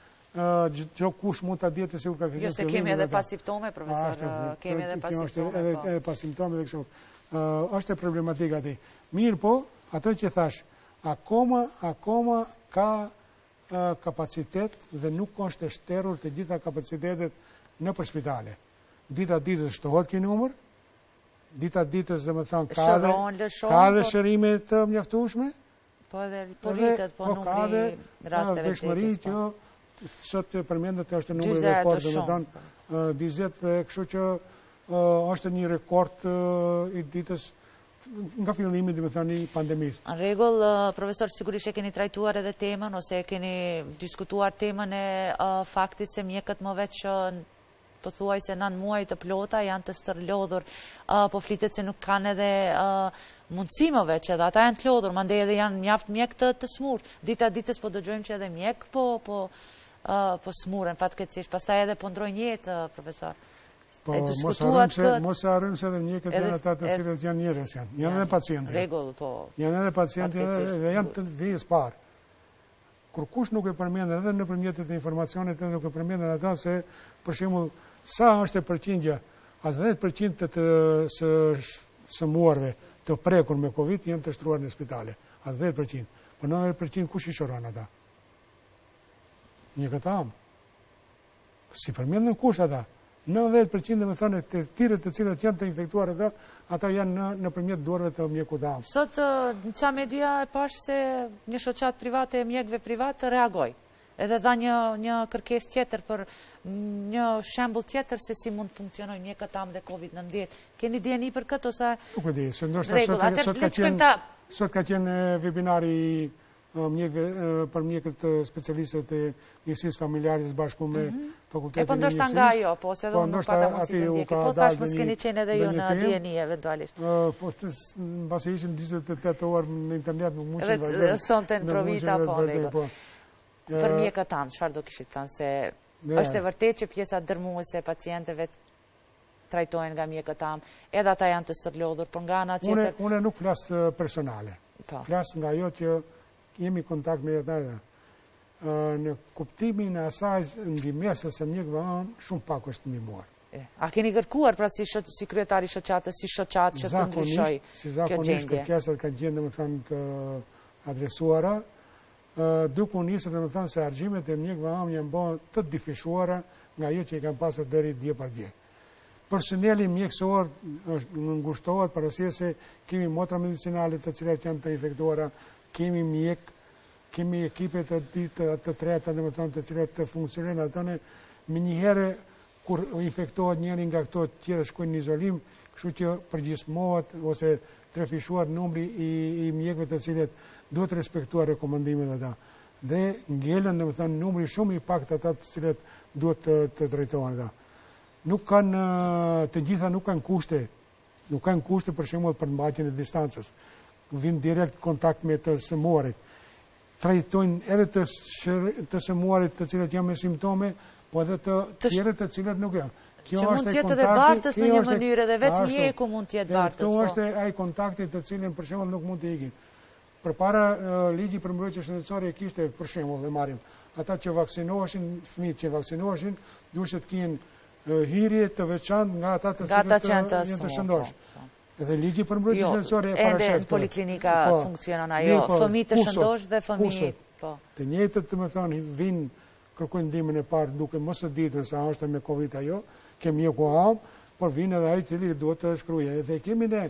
çdo kush mund ta ditë se u ka filluar. Jo se kemi edhe pas simptome, profesor, kemi edhe pas simptome. Edhe pas simptome dhe kështu. Është problematika aty. Mirë po, ato që thash, akoma akoma ka kapacitet dhe nuk është e shterur të gjitha kapacitetet në për spitale. Dita ditës shtohet kjo numër, dita ditës dhe më thonë ka dhe shërime të mjaftueshme, po edhe po rritet, po numri rasteve të vdekjes. Që sot përmendet është numri rekord, dhe më thonë njëzet, kështu që është një rekord i ditës nga fillimi, dhe më thënë, i pandemisë. Në rregull, profesor, sigurisht e keni trajtuar edhe temën, ose e keni diskutuar temën e faktit se mjekët më veç po thuaj se nën muaj të plota janë të stërlodhur, po flitet se nuk kanë edhe mundësi më veç, edhe ata janë të lodhur, mandej edhe janë mjaft mjek të të smur. Dita ditës po dëgjojmë që edhe mjek po po po smuren fatkeqësisht, pastaj edhe po ndrojnë jetë, profesor. Po, mos harrojmë se edhe mjekët janë ata të cilët janë njerëz janë. Janë edhe pacientë. Rregull, po. Janë edhe pacientë dhe janë të vijës parë. Kur kush nuk e përmend edhe në përmjetet e informacionit, edhe nuk e përmendën ata se, për shembull, sa është e përqindja, as dhjetë përqind të të së sëmuarve të prekur me Covid janë të shtruar në spitale. As dhjetë përqind. Po nëntëdhjetë përqind kush i shoron ata? Një këta amë. Si përmendën kush ata? nëntëdhjetë përqind dhe me thënë të tire të cilët janë të infektuar ata, ata janë në, në përmjet dorëve të mjekut amë. Sot në qa media e pash se një shoqat private e mjekve privat reagoj. Edhe dha një, një kërkes tjetër për një shembull tjetër se si mund të funksionojnë mjekët amë dhe Covid nëntëdhjetë. Keni djeni për këtë ose nuk e di, se ndoshta sot, sot, ka qenë, sot ka qenë webinari mjekve, për mjekët specialistët e mjekësisë familjares bashku me fakultetin e mjekësisë. E po ndoshta nga ajo, po se edhe unë nuk pata mundësi të ndjekë. Po tash mos keni qenë edhe ju në djeni eventualisht. Po mbasi ishin njëzet e tetë orë në internet nuk mund që vazhdojnë. Edhe sonte në provita po. Për mjekët amë, çfarë do kishit thënë se është e vërtetë që pjesa dërmuese e pacientëve trajtohen nga mjekët amë, edhe ata janë të stërlodhur, por nga ana tjetër. Unë nuk flas personale. Flas nga ajo që jemi kontakt me ata. Në kuptimin e asaj ndihmësës së mjekëve amë shumë pak është ndihmuar. A keni kërkuar pra si si kryetari i shoqatës, si shoqat që të ndryshojë si zakonisht kërkesat kanë qenë domethënë të adresuara, duke u nisur domethënë se argjimet e mjekëve amë janë bërë të difishuara nga ajo që i kanë pasur deri dje par dje. Personeli mjekësor është ngushtohet për arsye se kemi motra medicinale të cilat janë të infektuara, kemi mjek, kemi ekipe të të, të treta domethënë të cilat të funksionojnë atëne me një herë kur infektohet njëri nga këto të tjerë shkojnë në izolim, kështu që përgjysmohet ose trefishuar numri i, i mjekëve të cilët duhet respektuar rekomandimet ata. Dhe ngelen domethënë numri shumë i pak të ata të cilët duhet të, të drejtohen ata. Nuk kanë, të gjitha nuk kanë kushte, nuk kanë kushte për shembull për mbajtjen e distancës. Vin direkt kontakt me të sëmuarit. Trajtojnë edhe të, të sëmuarit të cilët janë me simptome, po edhe të tjerët të cilët nuk janë. Kjo që mund të jetë edhe bartës në një mënyrë, edhe vetë mjeku mund të jetë bartës. Kjo është ai kontakti të cilin për shembull nuk mund të ikin. Përpara ligji për mbrojtje shëndetësore e kishte për shembull e marrim ata që vaksinoheshin, fëmijët që vaksinoheshin, duhet të kenë hyrje të veçantë nga ata të cilët janë të shëndoshë. Edhe ligji për mbrojtje shëndetësore e parashikon. Ende në poliklinika funksionon ajo, fëmijë të shëndosh dhe fëmijë. Po. Të njëjtët, domethënë, vinë kërkojnë ndihmën e parë duke mos e ditur se është me Covid ajo, kemi mjeku am, por vinë edhe ai i cili duhet të shkrujë. Dhe kemi ne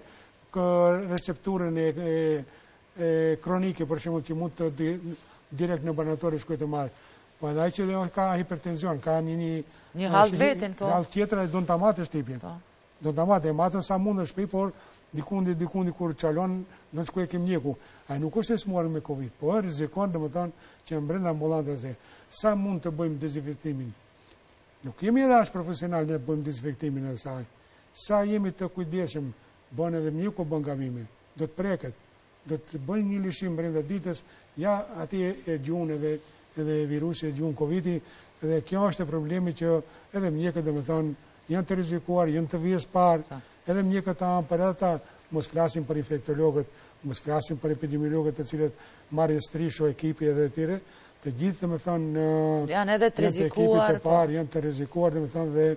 recepturën e, e, e kronike, për shembull, që mund të di, direkt në laboratori shkojë të marrë. Po edhe ai që ka hipertenzion, ka një një një hall vetën, po. Hall tjetër ai do ta matë shtipin. Po. Do ta matë, matën sa mund në shtëpi, por dikundi dikundi kur çalon, do të shkojë ke mjeku. Ai nuk është e smuar me Covid, po rrezikon domethënë që brenda ambulantës sa mund të bëjmë dezinfektimin. Nuk jemi edhe as profesional ne bëjmë dezinfektimin e saj. Sa jemi të kujdesshëm, bën edhe mjeku bën gabime. Do të preket, do të bëjnë një lishim brenda ditës, ja atje e gjunë edhe edhe virusi e gjunë Covidi, dhe kjo është problemi që edhe mjekët domethënë janë të rrezikuar, janë të vjes parë, edhe mjekët tanë për ata mos flasim për infektologët, mos flasim për epidemiologët të cilët marrin strisho ekipi edhe të tjerë. Të gjithë domethënë janë edhe të rrezikuar, të parë janë të rrezikuar domethënë dhe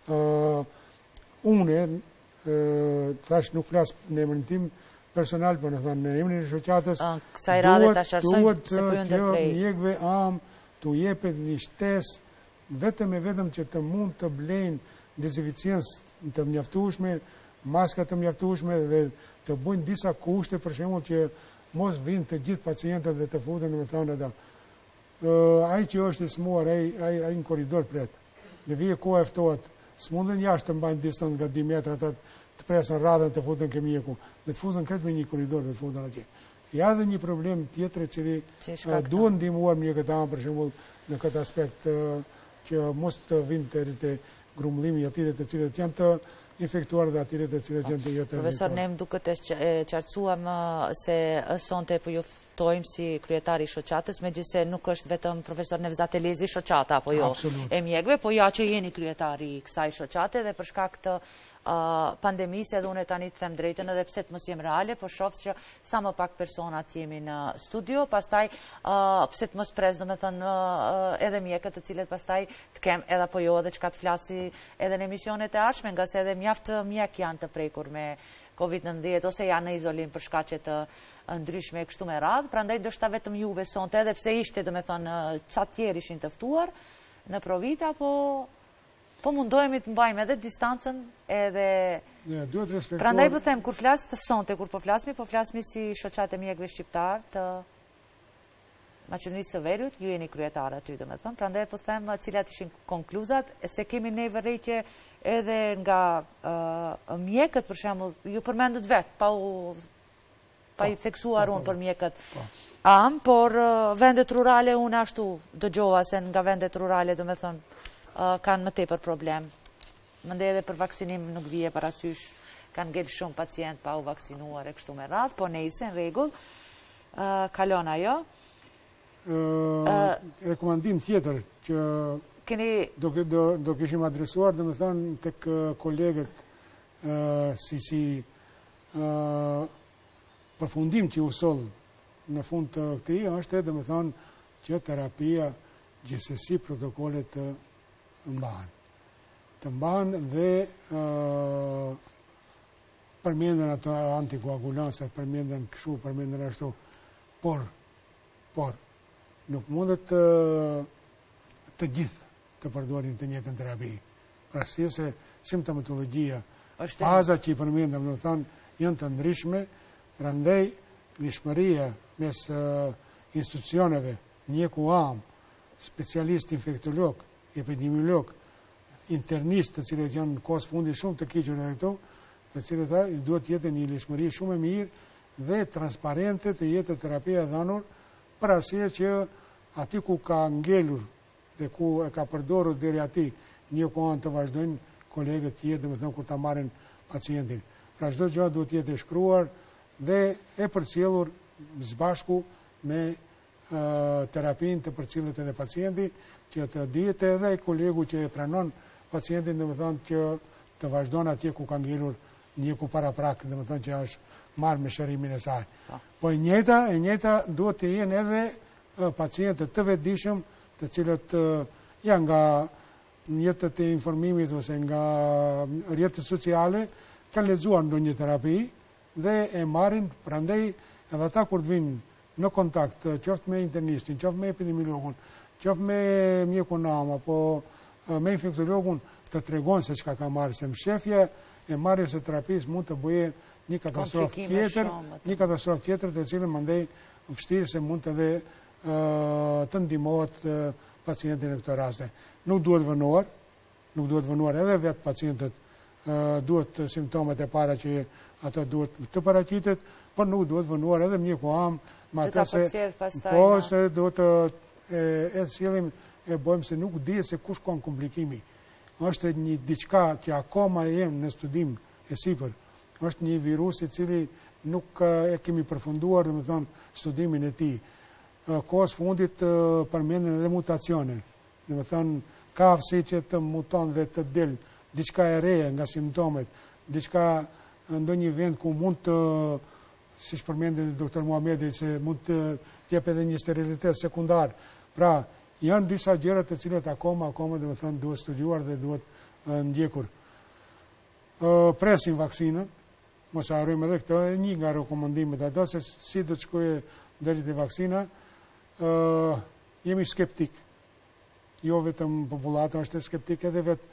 uh, unë uh, thash nuk flas në emrin tim personal, por domethënë në emrin e shoqatës. Kësaj radhe ta sharsojmë se po ju ndërprej. Mjekëve am tu jepet një shtesë vetëm e vetëm që të mund të blejnë dezinfekciencë të mjaftueshme, maska të mjaftueshme dhe të bëjnë disa kushte për shembull që mos vinë të gjithë pacientët dhe të futen domethënë ata. Uh, ai që është i smuar, ai ai ai në korridor pret. Në vije kohë e ftohet, s'mundën jashtë të mbajnë distancë nga dy metra ata të presën radhën të futen ke mjeku. Dhe të futen këtë me një korridor dhe të futen atje. Ja dhe një problem tjetër i cili uh, duhet ndihmuar mjekët tanë për shembull në këtë aspekt uh, që mos të vinë të, të grumbullimi atyre të cilët janë të infektuar dhe atyre të cilët janë të jetë. Profesor, ne më duket e qartësuam se sonte po ju ftojmë si kryetari i shoqatës, megjithëse nuk është vetëm profesor Nevzat Elezi shoqata apo jo e mjekëve, po ja që jeni kryetari i kësaj shoqate dhe për shkak të pandemisë edhe unë tani të them drejtën edhe pse të mos jem reale, po shoh që sa më pak personat jemi në studio, pastaj pse të mos pres domethënë edhe mjekët të cilët pastaj të kem edhe apo jo edhe çka të flasi edhe në emisionet e ardhshme, nga se edhe mjaft mjek janë të prekur me kovid nëntëdhjetë ose janë në izolim për shkaqe të ndryshme kështu me radhë, prandaj do shta vetëm juve sonte edhe pse ishte domethënë çat tjerë ishin të ftuar në Provita, po po mundohemi të mbajmë edhe distancën edhe... Prandaj po them, kur flasë të sonte, kur po flasmi, po flasmi si shoqate mjekëve shqiptar të Maqedonisë së Veriut, ju jeni kryetar aty, domethënë, prandaj po them cilat ishin konkluzat, se kemi ne vërrejtje edhe nga mjekët, për shembull, ju përmendët vetë, pa u pa i theksuar unë për mjekët am, por vendet rurale unë ashtu dëgjova se nga vendet rurale, domethënë, kanë më tepër problem. Mendoj edhe për vaksinim nuk vije parasysh, kanë ngel shumë pacient pa u vaksinuar e kështu me radhë, po nejse, në rregull, kalon ajo. Rekomandim tjetër që do kishim adresuar, dhe me thënë, tek kolegët si si përfundim që u sol në fund të këtij, është edhe, dhe me thënë, që terapia gjithsesi protokollet të mbahen. Të mbahen dhe përmenden ato antikoagulansat, përmenden kështu, përmenden ashtu, por, por, nuk mundet të, të gjithë të përdorin të njëjtën terapi. Për arsye se simptomatologjia, faza që i përmendëm, do të thonë, janë të ndryshme, prandaj lishmëria mes institucioneve, mjeku am, specialist infektolog, epidemiolog, internist, të cilët janë në kohës fundi shumë të kequr edhe këto, të cilët duhet të jetë një lishmëri shumë e mirë dhe transparente të jetë terapia e dhënur, për arsye që aty ku ka ngelur dhe ku e ka përdorur deri aty, një kohë të vazhdojnë kolegët tjerë, domethënë kur ta marrin pacientin. Pra çdo gjë duhet të jetë e shkruar dhe e përcjellur së bashku me terapin të përcillet edhe pacienti, që të dihet edhe i kolegu që e pranon pacientin, dhe më thonë që të vazhdojnë atje ku ka ngelur një ku para prak, dhe më thonë që është marrë me shërimin e saj. Po e njëta, e njëta duhet të jenë edhe pacientët të vetëdijshëm, të cilët janë nga mjetët e informimit ose nga rrjetet sociale, kanë lexuar ndonjë terapi dhe e marrin, prandaj edhe ata kur të vinë në kontakt, qoftë me internistin, qoftë me epidemiologun, qoftë me mjekun am, apo me infektologun, të tregon se çka ka marrë, se mshefja e marrjes së terapisë mund të bëjë një katastrofë tjetër, një katastrofë tjetër të cilën mandej vështirë se mund të dhe të ndihmohet pacientin në këtë raste. Nuk duhet vënuar, nuk duhet vënuar edhe vetë pacientët, duhet simptomet e para që ato duhet të paraqitet, por nuk duhet vënuar edhe mjeku am, ma të se po se duhet e sillim e bojmë se nuk di se kush ka komplikimi. Është një diçka që akoma jem në studim e sipër. Është një virus i cili nuk e kemi përfunduar, dhe më thonë, studimin e tij. Kohës fundit përmenden edhe mutacione. Dhe më thonë, kafsi që të muton dhe të del diçka e re nga simptomet, diçka ndonjë vend ku mund të, siç përmendën doktor Muhamedi, se mund të jep edhe një sterilitet sekundar. Pra, janë disa gjëra të cilat akoma, akoma, dhe më thonë, duhet studiuar dhe duhet ndjekur. Presim vaksinën, mos harrojmë edhe këtë, e një nga rekomandimet ato, se si do të shkojë deri te vaksina, jemi skeptik. Jo vetëm popullata është skeptik, edhe vetë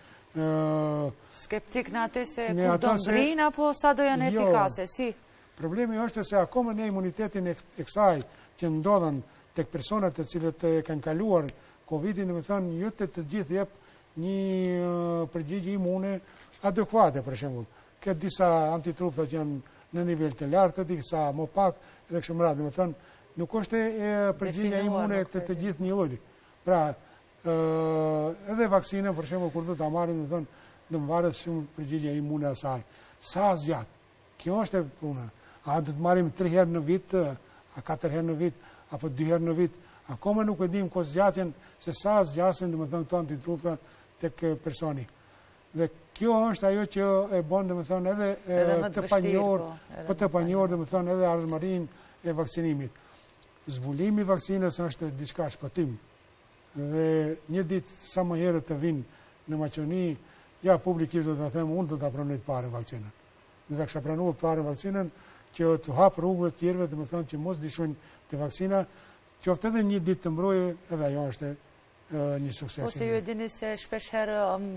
skeptik në atë se kur do ngrin apo sa do janë efikase, si? Problemi është se akoma në imunitetin e kësaj që ndodhen tek personat të cilët e kanë kaluar Covidin, dhe më thënë, jo të të gjithë jep një përgjigje imune adekuate, për shembull. Ka disa antitrupa që janë në nivel të lartë, disa më pak, edhe kështu me radhë, dhe më thënë, nuk është përgjigja imune të të gjithë një lloj. Pra, edhe vaksina, për shembull, kur do ta marrin, do thonë, dhe më varet shumë përgjigje imune asaj. Sa zgjat? Kjo është e puna. A do të marrim tre herë në vit, a katër herë në vit, apo dy herë në vit? Akoma nuk e dim ko zgjatjen, se sa zgjasin, dhe më thënë, këto antitrupta tek personi. Dhe kjo është ajo që e bon, dhe më thënë, edhe të panjor, për të panjor, dhe më thënë, edhe ardhëmarin e vakcinimit. Zbulimi vakcinës është diçka shpëtim. Dhe një ditë sa më herë të vinë në Maqoni, ja publikisht do të them, unë do të pranoj të pare vakcinën. Dhe të kësha pranuar pare vakcinën, që të hapë rrugëve të tjerëve, dhe më thënë që mos dishojnë të vakcina, që ofte edhe një ditë të mbrojë, edhe ajo është një sukses. Ose ju e dini se shpesh herë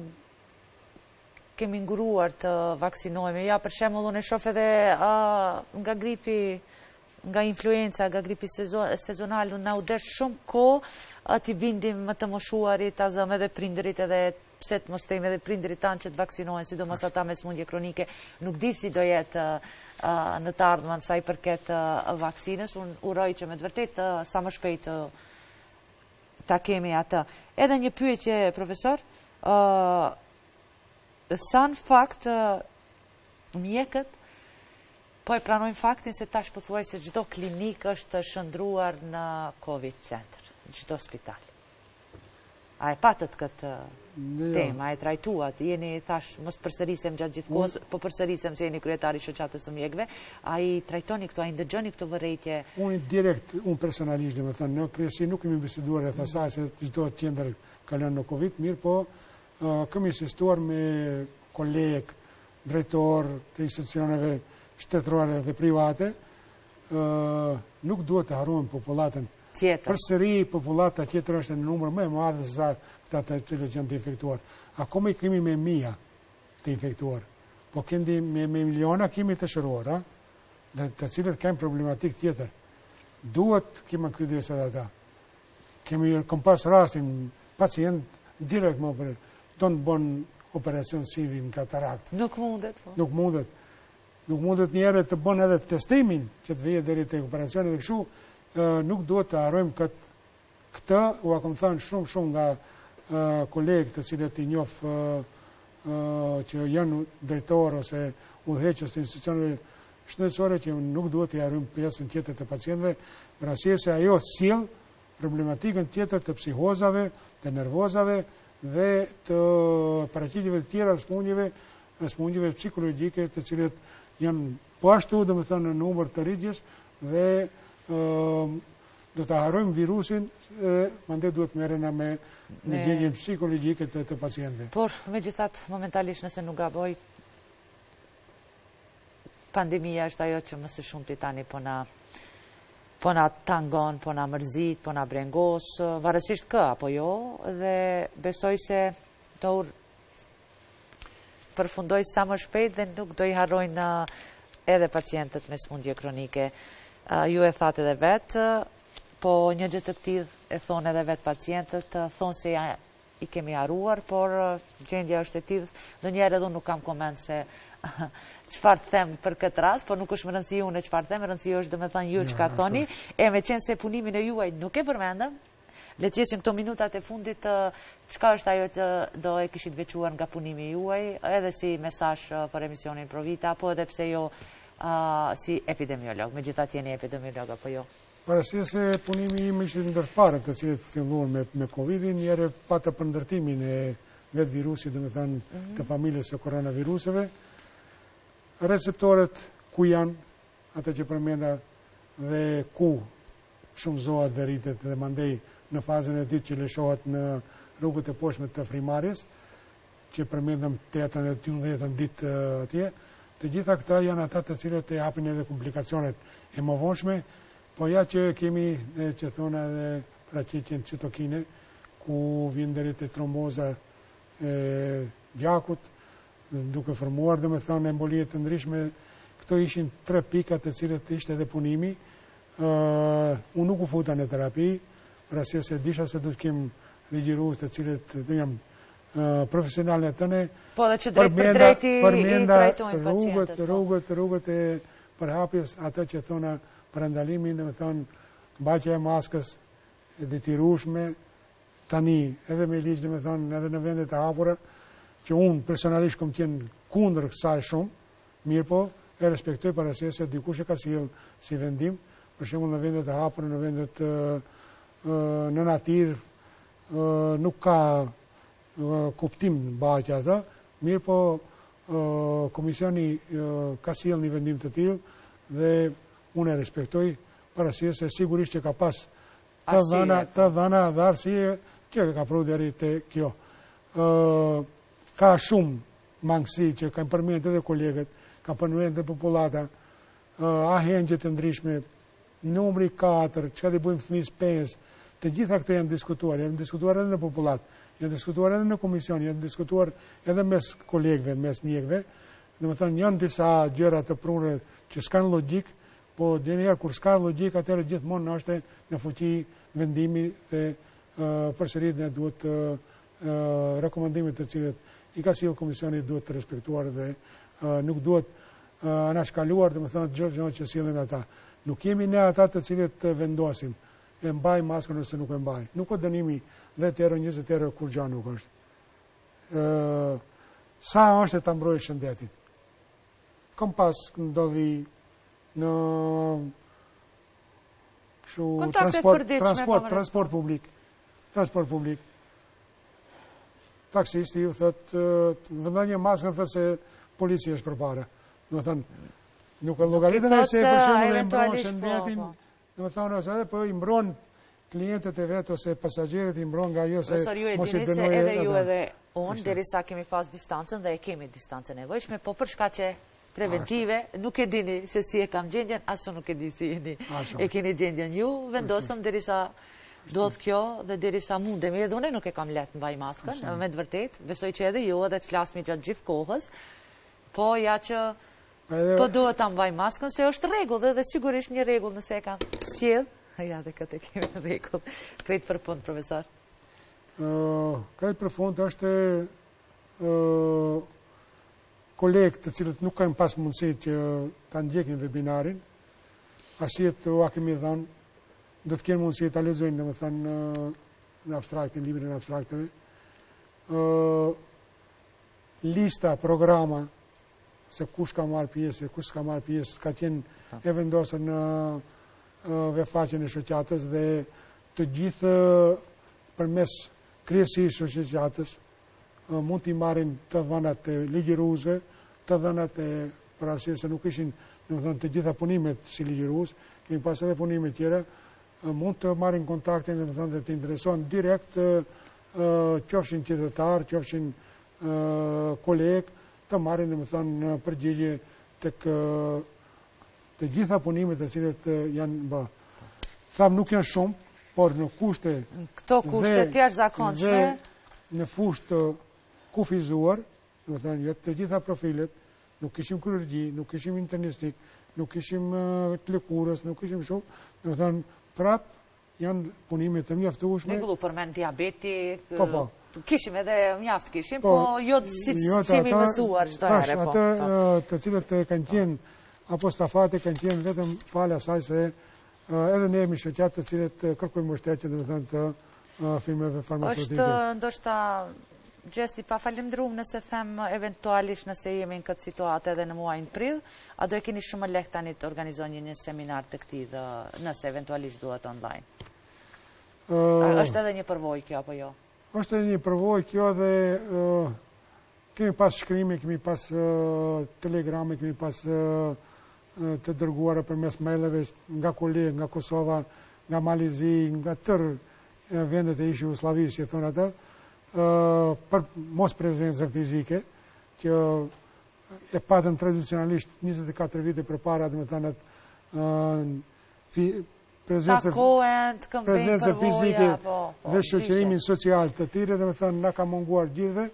kemi nguruar të vaksinojme. Ja, për shembull, unë e shoh edhe nga gripi, nga influenca, nga gripi sezonal, na u desh shumë kohë t'i bindim më të moshuarit, azëm edhe prindërit edhe pse të mos themi edhe prindërit tanë që të vaksinohen, sidomos ata me smundje kronike, nuk di si do jetë në të ardhmen sa i përket vaksinës. Unë uroj që me të vërtet sa më shpejt ta kemi atë. Edhe një pyetje, profesor, sa në fakt mjekët po e pranojnë faktin se tash po thuaj se çdo klinik është shndruar në Covid Center, çdo spital. A e patët këtë temë, a e trajtuat, jeni thash, mos përsërisem gjatë gjithë kohës, po përsërisem se jeni kryetari shoqatës së mjekëve, a i trajtoni këto, a i ndëgjoni këto vërejtje? Unë direkt, unë personalisht, dhe më thënë, në kryesi nuk kemi biseduar e thasaj se çdo qendër kalon në Covid, mirë, po kemi insistuar me kolegë, drejtor të institucioneve shtetërore dhe private, nuk duhet të harruan popullatën. Përsëri populata tjetër është në numër më e madh se sa këta të cilët janë të infektuar. Akoma i kemi me mija të infektuar, po kendi me miliona kemi të shëruar, dhe të cilët kemë problematik tjetër. Duhet kemi kujdesë edhe ata. Kemi kom pas rastin pacient direkt më për tonë bon operacion sivi në katarakt. Nuk mundet, po. Nuk mundet. Nuk mundet njerë të bon edhe testimin që të vije deri të operacioni dhe këshu, nuk duhet të harrojmë këtë, këtë, u a kom thënë shumë shumë nga kolegë të cilët i njof që janë drejtorë ose udhëheqës të institucioneve shëndetësore që nuk duhet të harrojmë pjesën tjetër të pacientëve, për arsye se ajo sjell problematikën tjetër të psihozave, të nervozave dhe të paraqitjeve të tjera smundjeve, smundjeve psikologjike të cilët janë po ashtu, domethënë në numër të rritjes dhe do të harrojmë virusin, mandej duhet merrena me ndjenjën psikologjike të, të pacientëve. Por, me gjithat, momentalisht nëse nuk gaboj, pandemia është ajo që më së shumti tani po na po na tangon, po na mërzit, po na brengos, varësisht kë apo jo, dhe besoj se të ur përfundoj sa më shpejt dhe nuk do i harrojnë edhe pacientët me smundje kronike. Ju e thatë edhe vetë, po një gjë të këtij e thonë edhe vetë pacientët, thonë se ja, i kemi harruar, por gjendja është e tillë, ndonjëherë edhe unë nuk kam koment se çfarë të them për këtë rast, por nuk është më rëndësi unë çfarë them, rëndësi është domethënë ju çka thoni, e me qenë se punimin e juaj nuk e përmendëm, le të jesim këto minutat e fundit, çka është ajo që do e kishit veçuar nga punimi juaj, edhe si mesazh për emisionin Provita, apo edhe pse jo si epidemiolog, me gjithat jeni epidemiolog apo jo? Parësia se punimi im ishte ndërpare të cilët filluar me, me Covidin, njëre pata për ndërtimin e vetë virusit, dhe me thënë mm -hmm. të familjes e koronaviruseve. Receptorët ku janë, ata që përmenda dhe ku shumëzohet dhe rritet dhe mandej në fazën e ditë që lëshohet në rrugët e poshtme të frimarjes, që përmendëm tetën e dymbëdhjetën ditë atje, të gjitha këta janë ata të cilët e hapin edhe komplikacionet e mëvonshme, po ja që kemi, që thona edhe paraqitjen citokine, ku vjen deri te tromboza e gjakut, duke formuar dhe me thonë embolie të ndryshme. Këto ishin tre pika të cilët ishte edhe punimi. Uh, unë nuk u futa në terapi, për arsye se disha se do të kem ligjirues të cilët do jam uh, profesionale tëne. Po dhe që drejt për drejti i trajtojnë pacientët. Rrugët, rrugët e përhapjes, atë që thona për ndalimin, dhe me thonë mbaqja e maskës e detyrueshme, tani edhe me ligj, dhe me thonë edhe në vendet e hapura, që unë personalisht kom qenë kundër kësaj shumë, mirë po, e respektoj parasje se dikush e ka sjellë si vendim, për shembull në vendet e hapura, në vendet në natyrë, nuk ka kuptim mbajtja ata, mirë po komisioni ka sjellë një vendim të tillë dhe unë e respektoj parasje se sigurisht që ka pas të dhëna të dhëna dhe arsye që ka pru deri te kjo. Ka shumë mangësi që kanë përmendur edhe kolegët, ka përmendur edhe popullata, ahengje të ndryshme, numri katër, çka do bëjmë fëmijës pesë, të gjitha këto janë diskutuar, janë diskutuar edhe në popullat, janë diskutuar edhe në komision, janë diskutuar edhe mes kolegëve, mes mjekëve. Domethënë janë disa gjëra të prurë që s'kan logjik, po deri kur s'ka logjik, atëherë gjithmonë është në fuqi vendimi dhe përsërit ne duhet rekomandimet të cilët i ka sjellë komisioni duhet të respektuar dhe nuk duhet anashkaluar, domethënë çdo gjë që sjellin ata. Nuk jemi ne ata të cilët vendosim e mbaj maskën ose nuk e mbaj. Nuk ka dënimi dhetë euro, njëzet euro kur gjë nuk është. Sa është ta mbrojë shëndetin? Kam pas ndodhi në kështu transport, transport, transport publik. Transport publik. Taksisti ju thot vendan një maskën thot se policia është përpara. Do të thënë nuk e llogaritën se për shembull e mbron shëndetin. Do të thonë ose edhe po i mbron klientët e vet ose pasagerët i mbron nga ajo se mos i dënojë edhe ju edhe unë derisa kemi pas distancën dhe e kemi distancën e nevojshme, po për shkak që preventive, nuk e dini se si e kam gjendjen, asë nuk e di si e keni gjendjen ju, vendosëm derisa ndodh kjo dhe derisa mundemi, edhe unë nuk e kam letë mbaj maskën, me të vërtet, besoj që edhe ju edhe të flasmi gjatë gjithë kohës, po ja që po duhet ta mbaj maskën, se është rregull dhe sigurisht një rregull nëse e kanë sjell, ja dhe këtë kemi rregull. Krejt për fund, profesor. Krejt për fund është kolegë të cilët nuk kanë pas mundësi që ta ndjekin webinarin, asjet u a kemi dhënë, do të kenë mundësi ta lexojnë, domethënë në abstraktin, librin e abstrakteve. Lista, programa, se kush ka marrë pjesë, kush ka marrë pjesë, ka qenë e vendosur në vefaqen e shoqatës dhe të gjithë përmes kryesisë së shoqatës mund t'i marrin të dhënat e ligjëruesve, të dhënat e për arsye se nuk ishin, domethënë, të gjitha punimet si ligjërues, kemi pas edhe punime tjera, mund të marrin kontaktin, domethënë, dhe të interesohen direkt qofshin qytetar, qofshin kolegë, të marrin, domethënë, përgjigje tek të gjitha punimet të cilët janë bë. Tham nuk janë shumë, por në kushte këto kushte të jashtëzakonshme në fushë të kufizuar, domethënë jo të gjitha profilet, nuk kishim kirurgji, nuk kishim internistik, nuk kishim të lëkurës, nuk kishim shumë, domethënë prap janë punime të mjaftueshme. Rregullu përmend diabeti, po po. Kishim edhe mjaft kishim, po jo si kemi mësuar çdo herë po. Ato të cilët kanë qenë apo stafate kanë qenë vetëm falë asaj se edhe ne jemi shoqat të cilët kërkojmë mbështetje, domethënë të firmave farmaceutike. Është ndoshta gjesti pa falendëruar nëse them eventualisht nëse jemi në këtë situatë edhe në muajin prill, a do e keni shumë lehtë tani të organizoni një seminar të këtij dhe nëse eventualisht duhet online? Është edhe një përvojë kjo apo jo? Është edhe një përvojë kjo dhe kemi pas shkrime, kemi pas telegrame, kemi pas të dërguara përmes maileve nga kolegë, nga Kosova, nga Malizi, nga tërë vendet e ish Jugosllavisë, që thonë ata, për mos prezencën fizike, që e patën tradicionalisht njëzet e katër vite përpara, domethënë prezencën fizike dhe shoqërimin social të tjerë, domethënë na ka munguar gjithëve.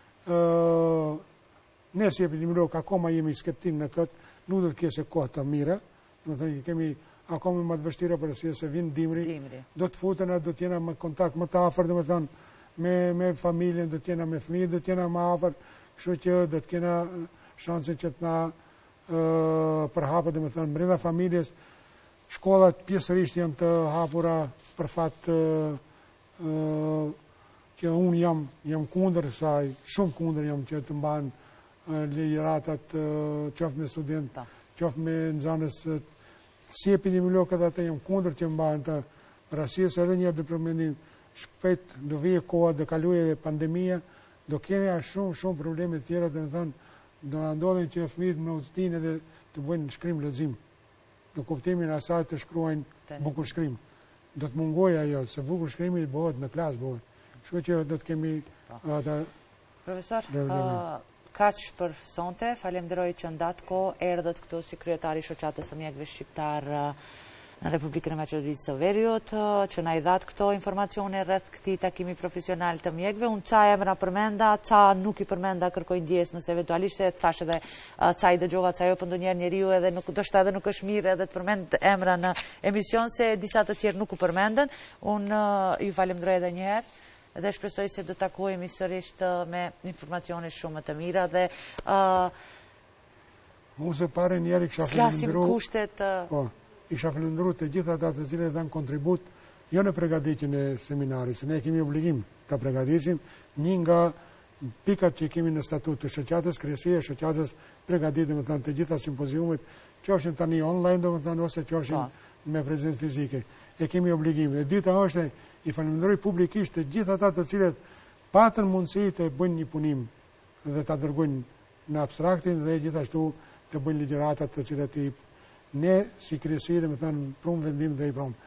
Ne si epidemiolog akoma jemi skeptim në këtë, nuk do të kese kohë të mira, domethënë kemi akoma më të vështira për arsye se vjen dimri, do të futen, do të jena me kontakt më të afërt, domethënë me me familjen, do të jena me fëmijët, do të jena më afërt, kështu që do të kena shanse që të na përhapet, domethënë brenda familjes. Shkollat pjesërisht janë të hapura për fat që unë jam, jam kundër saj, shumë kundër jam që të mbanë ligjëratat qoftë me student, qoftë me nxënës si epidemiolog edhe atë jam kundër që mbanë të rasisë edhe një dhe përmendim shpejt do vije koha, do kaluje dhe pandemia, do kene shumë, shumë probleme tjera dhe në thënë, do në ndodhin që fëmijët me udhëtinë edhe të bëjnë shkrim lexim. Në kuptimin e asaj të shkruajnë bukur shkrim. Do të mungojë ajo, se bukur shkrimi bëhet në klasë bëhet. Kështu që do të kemi ata. Profesor, kaq për sonte, falenderoj që ndatë kohë erdhët këtu si kryetari i shoqatës së mjekëve shqiptar në Republikën e Maqedonisë së Veriut, që na i dhatë këto informacione rreth këtij takimi profesional të mjekëve. Unë ca emra përmenda, ca nuk i përmenda, kërkoj ndjesë nëse eventualisht e thash edhe ca i dëgjova, ca jo, po ndonjëherë njeriu edhe nuk do shta edhe nuk është mirë edhe të përmend emra në emision se disa të tjerë nuk u përmenden. Unë ju falenderoj edhe një herë dhe shpresoj se do takohemi sërish me informacione shumë të mira dhe Unë se pare njerë i kisha flasim kushtet isha falendru të gjitha ata të cilët dhanë kontribut, jo në pregaditjen e seminarit, se ne kemi obligim të pregaditjim, një nga pikat që kemi në statut të shoqatës, kryesia e shoqatës pregadit, dhe më thënë, të gjitha simpoziumet, që oshin tani online, dhe më thënë, ose që oshin me prezencë fizike. E kemi obligim. E dyta është, i falendroj publikisht të gjitha ata të cilët patën mundësi të bëjnë një punim dhe të dërgojnë në abstraktin dhe gjithashtu të bëjnë ligjëratat të cilët i ne si kryesi dhe me thënë prum vendim dhe i prum.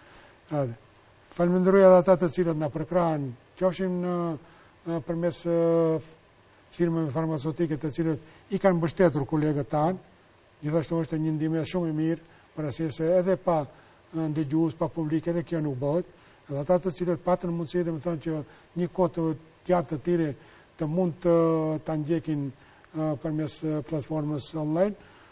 Falënderoj edhe ata të cilët na përkrahen, qofshin përmes firmave farmaceutike të cilët i kanë mbështetur kolegët tanë, gjithashtu është një ndihmë shumë e mirë, për arsye se edhe pa ndëgjues, pa publik edhe kjo nuk bëhet. Edhe ata të cilët patën mundësi dhe me thënë që një kohë të gjatë të tire të mund të ta ndjekin përmes platformës online.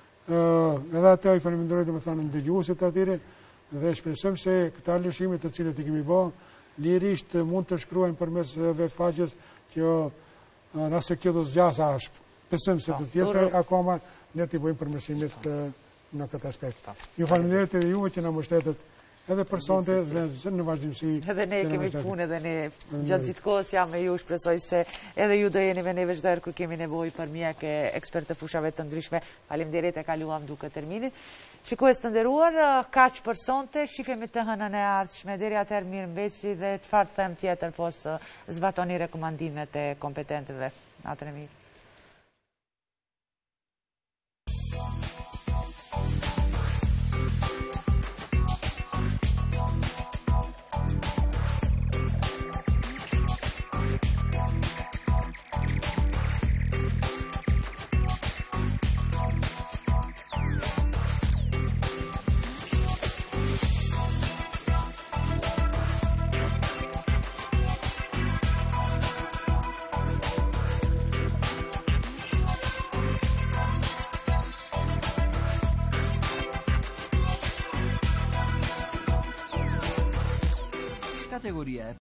Edhe ata i falenderoj dhe me thënë ndëgjuesit atyre dhe shpresojmë se këta lëshime të cilët i kemi bë, lirisht mund të shkruajnë përmes web faqes që nëse kjo do zgjasa, besojmë se të tjerë akoma ne t'i bëjmë përmirësimet në këtë aspekt. Ju falenderoj edhe juve që na mbështetet edhe për sonte dhe në vazhdimsi. Edhe ne kemi punë edhe ne gjatë gjithë kohës jam me ju, shpresoj se edhe ju do jeni me neve çdo herë kur kemi nevojë për mjek e ekspert të fushave të ndryshme. Faleminderit, e kaluam duke terminin. Shikues të nderuar, kaq për sonte, shifemi të hënën e ardhshme. Deri atëherë mirëmbëjtje dhe çfarë them tjetër pos zbatoni rekomandimet e kompetentëve. Natën e mirë. Categoria